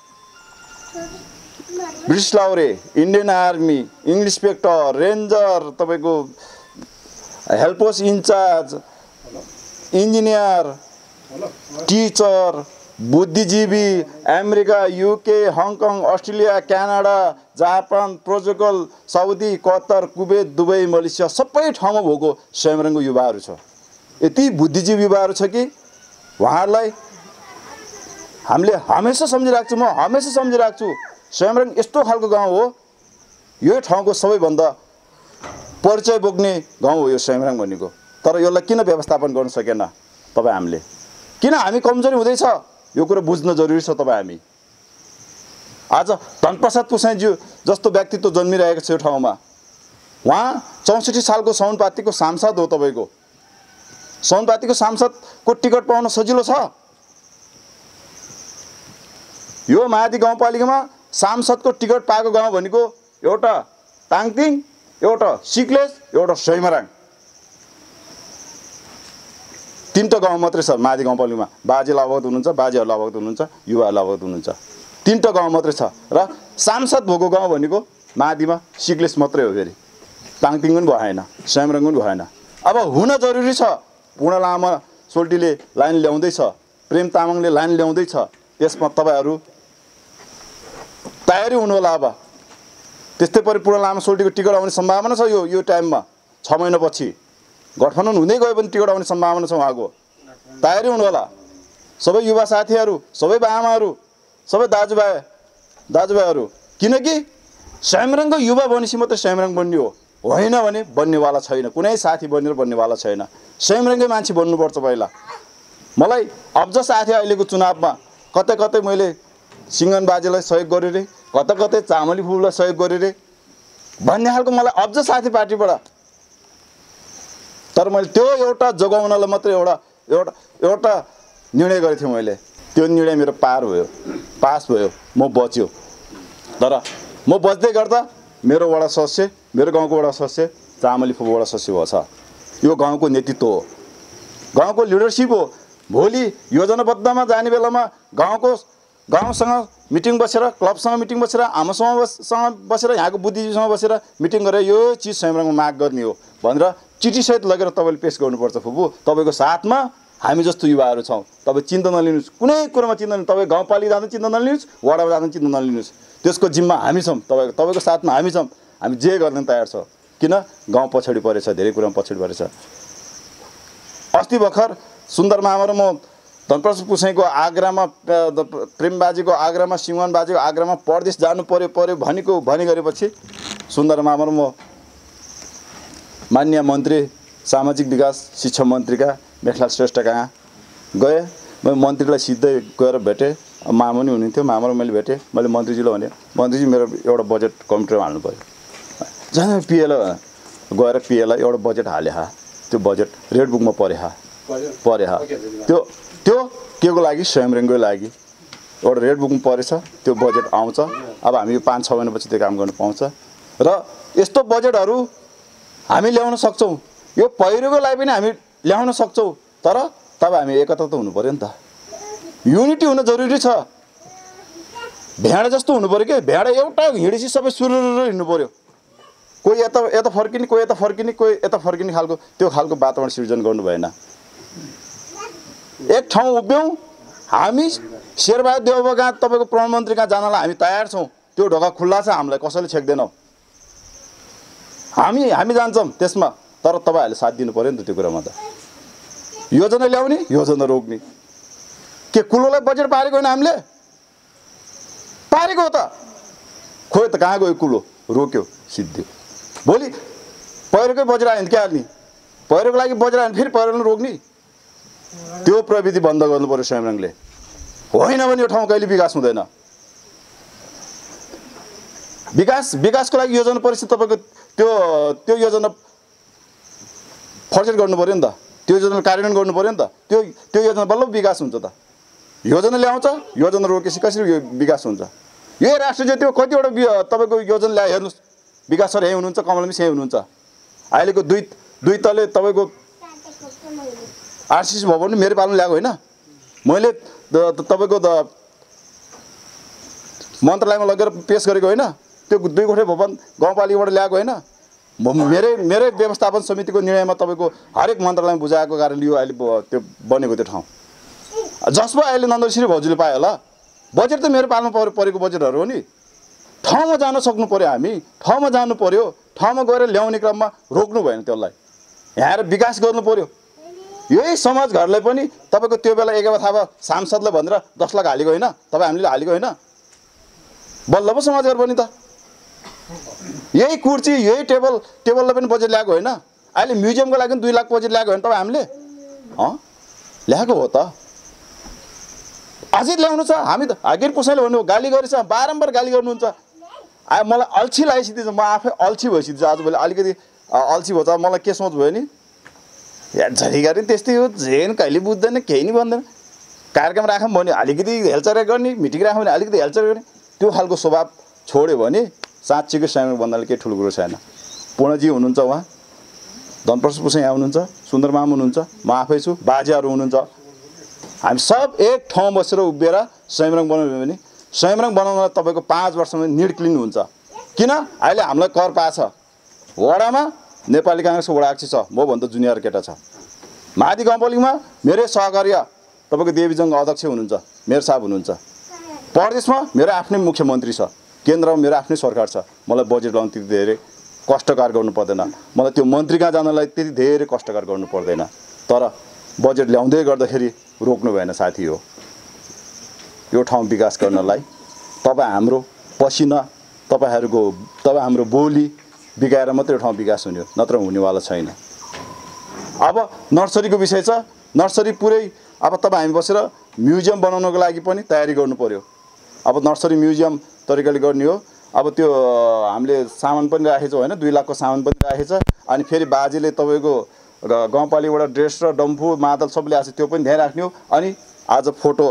ब्रिटिस लाउरे, इन्डियन आर्मी, इन्स्पेक्टर, रेन्जर, तपाईँको हेल्पोस इन्चार्ज, इन्जिनियर, टिचर, बुद्धिजीवी, America, UK, Hong Kong, Australia, Canada, Japan, Portugal, Saudi, Qatar, Kuwait, Dubai, Malaysia सबै ठाउँमा भएको स्वयंवरङको युवाहरू छ। यति बुद्धिजीवी युवाहरू छ कि उहाँहरूलाई हामीले हमेसा सम्झिरहेको छु, म हमेसा सम्झिरहेको छु। स्वयंवरङ यस्तो खालको गाउँ हो, यो ठाउँको सबैभन्दा परिचय बोक्ने गाउँ हो यो स्वयंवरङ भनेको। तर यसलाई किन व्यवस्थापन गर्न सकेन तपाईँ हामीले? किन हामी कमजोरी हुँदैछ? यो कुरो बुझ्न जरुरी छ तपाईँ हामी। आज धनप्रसाद पुसाइज्यू जस्तो व्यक्तित्व जन्मिरहेको छ यो ठाउँमा। उहाँ चौसठी सालको साउनपातीको सांसद हो। तपाईँको साउनपातीको सांसदको टिकट पाउन सजिलो छ? यो महादी गाउँपालिकामा सांसदको टिकट पाएको गाउँ भनेको एउटा ताङतिङ, एउटा सिक्लेस, एउटा स्वयंवरङ, तीनटा गाउँ मात्रै छ महादी गाउँपालिकामा। बाजेलाई अवगत हुनुहुन्छ, बाजेहरूलाई अवगत हुनुहुन्छ, युवाहरूलाई अवगत हुनुहुन्छ। तीनटा गाउँ मात्रै छ र सांसद भएको गाउँ भनेको महादीमा सिक्लेस मात्रै हो। फेरि ताङतिङ पनि भएन, स्वयंवरङ पनि भएन। अब हुन जरुरी छ। पूर्ण लामा सोल्टीले लाइन ल्याउँदैछ, प्रेम तामाङले लाइन ल्याउँदैछ, त्यसमा तपाईँहरू तयारी हुनु होला। अब त्यस्तै परि पूर्ण लामा सोल्टीको टिकट आउने सम्भावना छ। यो यो टाइममा छ महिनापछि गठबन्धन हुँदै गयो भने टिकट आउने सम्भावना छ। उहाँको तयारी हुनु होला। सबै युवा साथीहरू, सबै बाआमाहरू, सबै दाजुभाइ दाजुभाइहरू, किनकि स्वयंवरङको युवा बनेपछि मात्रै स्वयंवरङ बन्ने हो, होइन भने बन्नेवाला छैन। कुनै साथी बनेर बन्नेवाला छैन। स्वयंवरङकै मान्छे बन्नुपर्छ पहिला। मलाई अब्ज साथी अहिलेको चुनावमा कतै कतै मैले सिङ्गन बाजेलाई सहयोग गरेँ रे, कता कतै चामली फुललाई सहयोग गरेँ रे भन्ने खालको मलाई अब्ज साथी पार्टीबाट। तर मैले त्यो एउटा जोगाउनलाई मात्रै एउटा एउटा एउटा निर्णय गरेको थिएँ मैले। त्यो निर्णय मेरो पार भयो, पास भयो, म बच्यो। तर म बच्दै गर्दा मेरो वडा सदस्य, मेरो गाउँको वडा सदस्य चामली फुल वडा सदस्य भएछ। यो गाउँको नेतृत्व हो, गाउँको लिडरसिप हो। भोलि योजनाबद्धमा जाने बेलामा गाउँको गाउँसँग मिटिङ बसेर, क्लबसँग मिटिङ बसेर, आमासँग बसेर, यहाँको बुद्धिजीवीसँग बसेर मिटिङ गरेर यो चिज स्वयंवरङमा माग गर्ने हो भनेर चिठीसहित लगेर तपाईँले पेस गर्नुपर्छ। फुपू तपाईँको साथमा हामी जस्तो युवाहरू छौँ। तपाईँ चिन्ता नलिनुहोस्, कुनै कुरोमा चिन्ता नलिनु। तपाईँ गाउँपालिका जाँदा चिन्ता नलिनुहोस्, वडामा जाँदा चिन्ता नलिनुहोस्। त्यसको जिम्मा हामी छौँ। तपाईँको तपाईँको साथमा हामी छौँ। हामी जे गर्न तयार छौँ। किन गाउँ पछाडि परेछ, धेरै कुरामा पछाडि परेछ। अस्ति भर्खर सुन्दर मामा र म धनप्रसाद पुसाइको आग्रामा, प्रेम बाजेको आग्रामा, सिंहन बाजेको आग्रामा परदेश जानु पर्यो पर्यो भनेको भनी गरेपछि सुन्दर मामा र म माननीय मन्त्री सामाजिक विकास शिक्षा मन्त्रीका मेखलाल श्रेष्ठ कहाँ गएँ। मैले मन्त्रीलाई सिधै गएर भेटेँ। मामा पनि हुनुहुन्थ्यो, मामा र मैले भेटेँ। मैले मन्त्रीजीलाई भने, मन्त्रीजी मेरो एउटा बजेट कम्प्युटरमा हाल्नु पऱ्यो। जहाँ पिएल गएर पिएलाई एउटा बजेट हाले हा, त्यो बजेट रेड बुकमा परे हा परे हा त्यो त्यो के को लागि? स्वयंवरङको लागि एउटा रेड बुकमा परेछ, त्यो बजेट आउँछ। अब हामी पाँच छ महिनापछि त्यो काम गर्न पाउँछ। र यस्तो बजेटहरू हामी ल्याउन सक्छौँ। यो पहिरोको लागि पनि हामी ल्याउन सक्छौँ। तर तब हामी एकता त हुनु पऱ्यो नि त। युनिटी हुन जरुरी छ। भेडा जस्तो हुनु पऱ्यो कि भेडा एउटा हिँडेपछि सबै सुरुरु हिँड्नु पऱ्यो। कोही यता यता फर्किने, कोही यता फर्किने, कोही यता फर्किने खालको त्यो खालको वातावरण सिर्जना गर्नु भएन। एक ठाउँ उभ्यौँ हामी। शेरबहादुर देउवा कहाँ, तपाईँको प्रधानमन्त्री कहाँ जानलाई हामी तयार छौँ। त्यो ढोका खुल्ला छ, हामीलाई कसैले छेक्दैनौँ। हामी हामी जान्छौँ त्यसमा। तर तपाईँहरूले साथ दिनु पऱ्यो नि त त्यो कुरामा त। योजना ल्याउने, योजना रोक्ने। के कुलोलाई बजेट पारेको होइन हामीले? पारेको हो त। खोइ त कहाँ गयो कुलो? रोक्यो, सिद्धि। भोलि पहिरोकै बजेट आयो भने के हाल्ने? पहिरोको लागि बजेट आयो भने फेरि पहिरोलाई रोक्ने। त्यो प्रविधि बन्द गर्नु पर्यो स्वयंवरङले। होइन भने यो ठाउँ कहिले विकास हुँदैन। विकास विकासको लागि योजना परिषद तपाईँको त्यो त्यो योजना फर्जेट गर्नु पऱ्यो नि त। त्यो योजना कार्यान्वयन गर्नु पऱ्यो नि त। त्यो त्यो योजना बल्ल विकास हुन्छ त। योजना ल्याउँछ, योजना रोकेपछि कसरी यो विकास हुन्छ? यही राष्ट्र ज्योतिमा कतिवटा तपाईँको योजना ल्याए हेर्नुहोस्। विकास सर यहीँ हुनुहुन्छ, कमल मिस यहीँ हुनुहुन्छ। अहिलेको दुई दुई तले तपाईँको आरसिसी भवन पनि मेरो पालमा ल्याएको होइन मैले तपाईँको द मन्त्रालयमा लगेर पेस गरेको होइन त्यो दुई कोठे भवन गाउँपालिकाबाट ल्याएको होइन मेरै मेरै व्यवस्थापन समितिको निर्णयमा तपाईँको हरेक मन्त्रालयमा बुझाएको कारणले यो अहिले त्यो बनेको त्यो ठाउँ जसमा अहिले नन्दश्री भौजूले पायो होला बजेट त मेरो पालमा परेको बजेटहरू हो नि ठाउँमा जान सक्नु पऱ्यो हामी ठाउँमा जानु पऱ्यो ठाउँमा गएर ल्याउने क्रममा रोक्नु भएन त्यसलाई यहाँ आएर विकास गर्नु पऱ्यो यही समाज घरलाई पनि तपाईँको त्यो बेला एकेवा थाहा सांसदलाई भनेर दस लाख हालेको होइन तपाईँ हामीले हालेको होइन बल्ल पो समाज घर पनि त यही कुर्ची यही टेबल टेबललाई पनि बजेट ल्याएको होइन अहिले म्युजियमको लागि दुई लाख बजेट ल्याएको होइन तपाईँ हामीले अँ ल्याएको हो त अझै ल्याउनु छ हामी त हागिर पुसैले भन्नु गाली गरेछ बारम्बार गाली गर्नुहुन्छ आ मलाई अल्छी लागिसकेछ म आफै अल्छी भइसकेछ आजभोलि अलिकति अल्छी भयो त मलाई के सोच भयो नि या झरिगारी त्यस्तै हो झेन कहिले बुझ्दैन केही नि भन्दैन कार्यक्रम राखौँ भने अलिकति हेलचेक्राइ गर्ने मिटिङ राखौँ भने अलिकति हेलचेक्राइ गर्ने त्यो खालको स्वभाव छोड्यो भने साँच्चीको सानो भन्नाले केही ठुलो कुरो छैन पूर्णजी हुनुहुन्छ उहाँ धनप्रसाद पुसै यहाँ हुनुहुन्छ सुन्दरमाम हुनुहुन्छ म आफै छु बाजेहरू हुनुहुन्छ हामी सब एक ठाउँ बसेर उभिएर स्वयंरङ बनाउनु भने स्वयंरङ बनाउन तपाईँको पाँच वर्षमा निड क्लिन हुन्छ किन अहिले हामीलाई कर पाछ वडामा नेपाली काङ्ग्रेसको वडा अध्यक्ष छ मभन्दा जुनियर केटा छ माथि गाउँपालिकामा मेरै सहकार्य तपाईँको देवीजङ्ग अध्यक्ष हुनुहुन्छ मेयर साहब हुनुहुन्छ प्रदेशमा मेरो आफ्नै मुख्यमन्त्री छ केन्द्रमा मेरो आफ्नै सरकार छ मलाई बजेट ल्याउनु त्यति धेरै कष्टकार गर्नु पर्दैन मलाई त्यो मन्त्री कहाँ जानलाई त्यति धेरै कष्टकार गर्नु पर्दैन तर बजेट ल्याउँदै गर्दाखेरि रोक्नु भएन साथी हो यो ठाउँ विकास गर्नलाई तपाईँ हाम्रो पसिना तपाईँहरूको तपाईँ हाम्रो बोली बिगाएर मात्रै ठाउँ विकास हुने हो नत्र हुनेवाला छैन अब नर्सरीको विषय छ नर्सरी पुरै अब तपाईँ हामी बसेर म्युजियम बनाउनको लागि पनि तयारी गर्नु पर्यो अब नर्सरी म्युजियम तरिकाले गर्ने हो अब त्यो हामीले सामान पनि राखेको छ होइन दुई लाखको सामान पनि राखेको छ अनि फेरि बाजेले तपाईँको गाउँपालिकाबाट ड्रेस र डम्फु मादल सबले आएको छ त्यो पनि ध्यान राख्ने हो अनि आज फोटो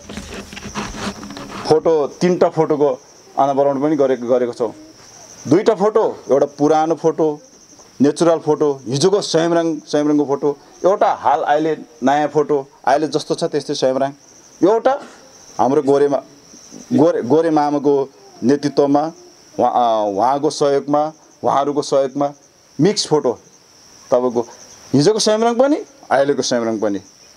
फोटो तिनवटा फोटोको अनावरण पनि गरेको गरेको छौँ दुईवटा फोटो एउटा पुरानो फोटो नेचुरल फोटो हिजोको स्वयंरङ स्वयंरङको फोटो एउटा हाल अहिले नयाँ फोटो अहिले जस्तो छ त्यस्तै स्वयंरङ एउटा हाम्रो गोरेमा गोरे गोरे मामाको नेतृत्वमा उहाँ उहाँको सहयोगमा उहाँहरूको सहयोगमा मिक्स फोटो तपाईँको हिजोको स्वयंरङ पनि अहिलेको स्वयंरङ पनि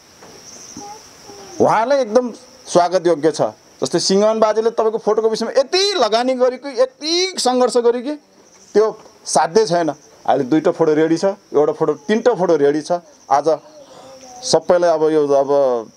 उहाँलाई एकदम स्वागत योग्य छ जस्तै सिंहमान बाजेले तपाईँको फोटोको विषयमा यति लगानी गरेको यति सङ्घर्ष गर्यो कि त्यो साध्यै छैन अहिले दुईवटा फोटो रेडी छ एउटा फोटो तिनवटा फोटो रेडी छ आज सबैलाई अब यो अब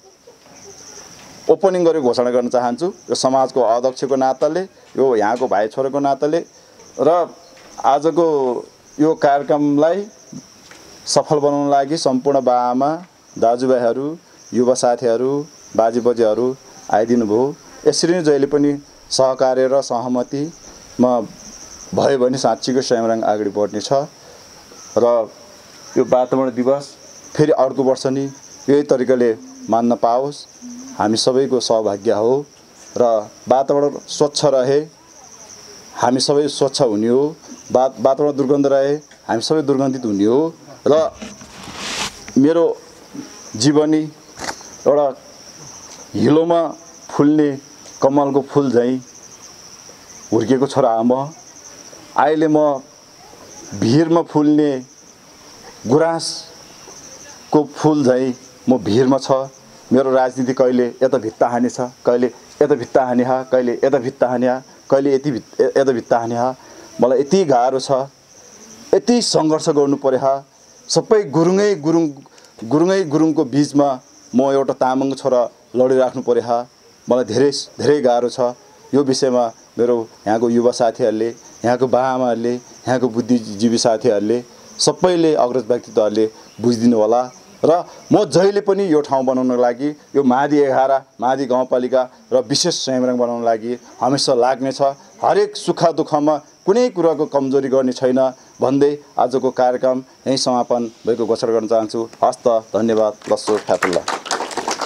ओपनिङ गरेर घोषणा गर्न चाहन्छु यो समाजको अध्यक्षको नाताले यो यहाँको भाइ छोराको नाताले र आजको यो कार्यक्रमलाई सफल बनाउन लागि सम्पूर्ण बाआमा दाजुभाइहरू युवा साथीहरू बाजे बजेहरू आइदिनु भयो यसरी नै जहिले पनि सहकार्य र सहमतिमा भयो भने साँच्चीको स्वयंरङ अगाडि बढ्ने छ र यो वातावरण दिवस फेरि अर्को वर्ष नि यही तरिकाले मान्न पाओस् हामी सबैको सौभाग्य हो र वातावरण स्वच्छ रहे हामी सबै स्वच्छ हुने हो वातावरण दुर्गन्ध रहे हामी सबै दुर्गन्धित हुने हो र मेरो जीवनी एउटा हिलोमा फुल्ने कमलको फुल झैँ हुर्केको छोरा म अहिले म भिरमा फुल्ने गुराँसको फुल झैँ म भिरमा छ मेरो राजनीति कहिले यता भित्ता हाने छ कहिले यता भित्ता हाने हा कहिले यता भित्ता हाने हा कहिले यति यता भित्ता हाने हा मलाई यति गाह्रो छ यति सङ्घर्ष गर्नु पर्यो हा सबै गुरुङै गुरुङ गुरुङै गुरुङको बिचमा म एउटा तामाङको छोरा लडिराख्नु पर्यो हा मलाई धेरै धेरै गाह्रो छ यो विषयमा मेरो यहाँको युवा साथीहरूले यहाँको बाआमाहरूले यहाँको बुद्धिजीवी साथीहरूले सबैले अग्रज व्यक्तित्वहरूले बुझिदिनु होला र म जहिले पनि यो ठाउँ बनाउनको लागि यो मादी एघार मादी गाउँपालिका र विशेष स्वयंरङ बनाउनको लागि हमेसा लाग्नेछ हरेक सुख दुःखमा कुनै कुराको कमजोरी गर्ने छैन भन्दै आजको कार्यक्रम यहीँ समापन भएको घोषणा गर्न चाहन्छु हस्त धन्यवाद लस्सो फ्यापुल्ला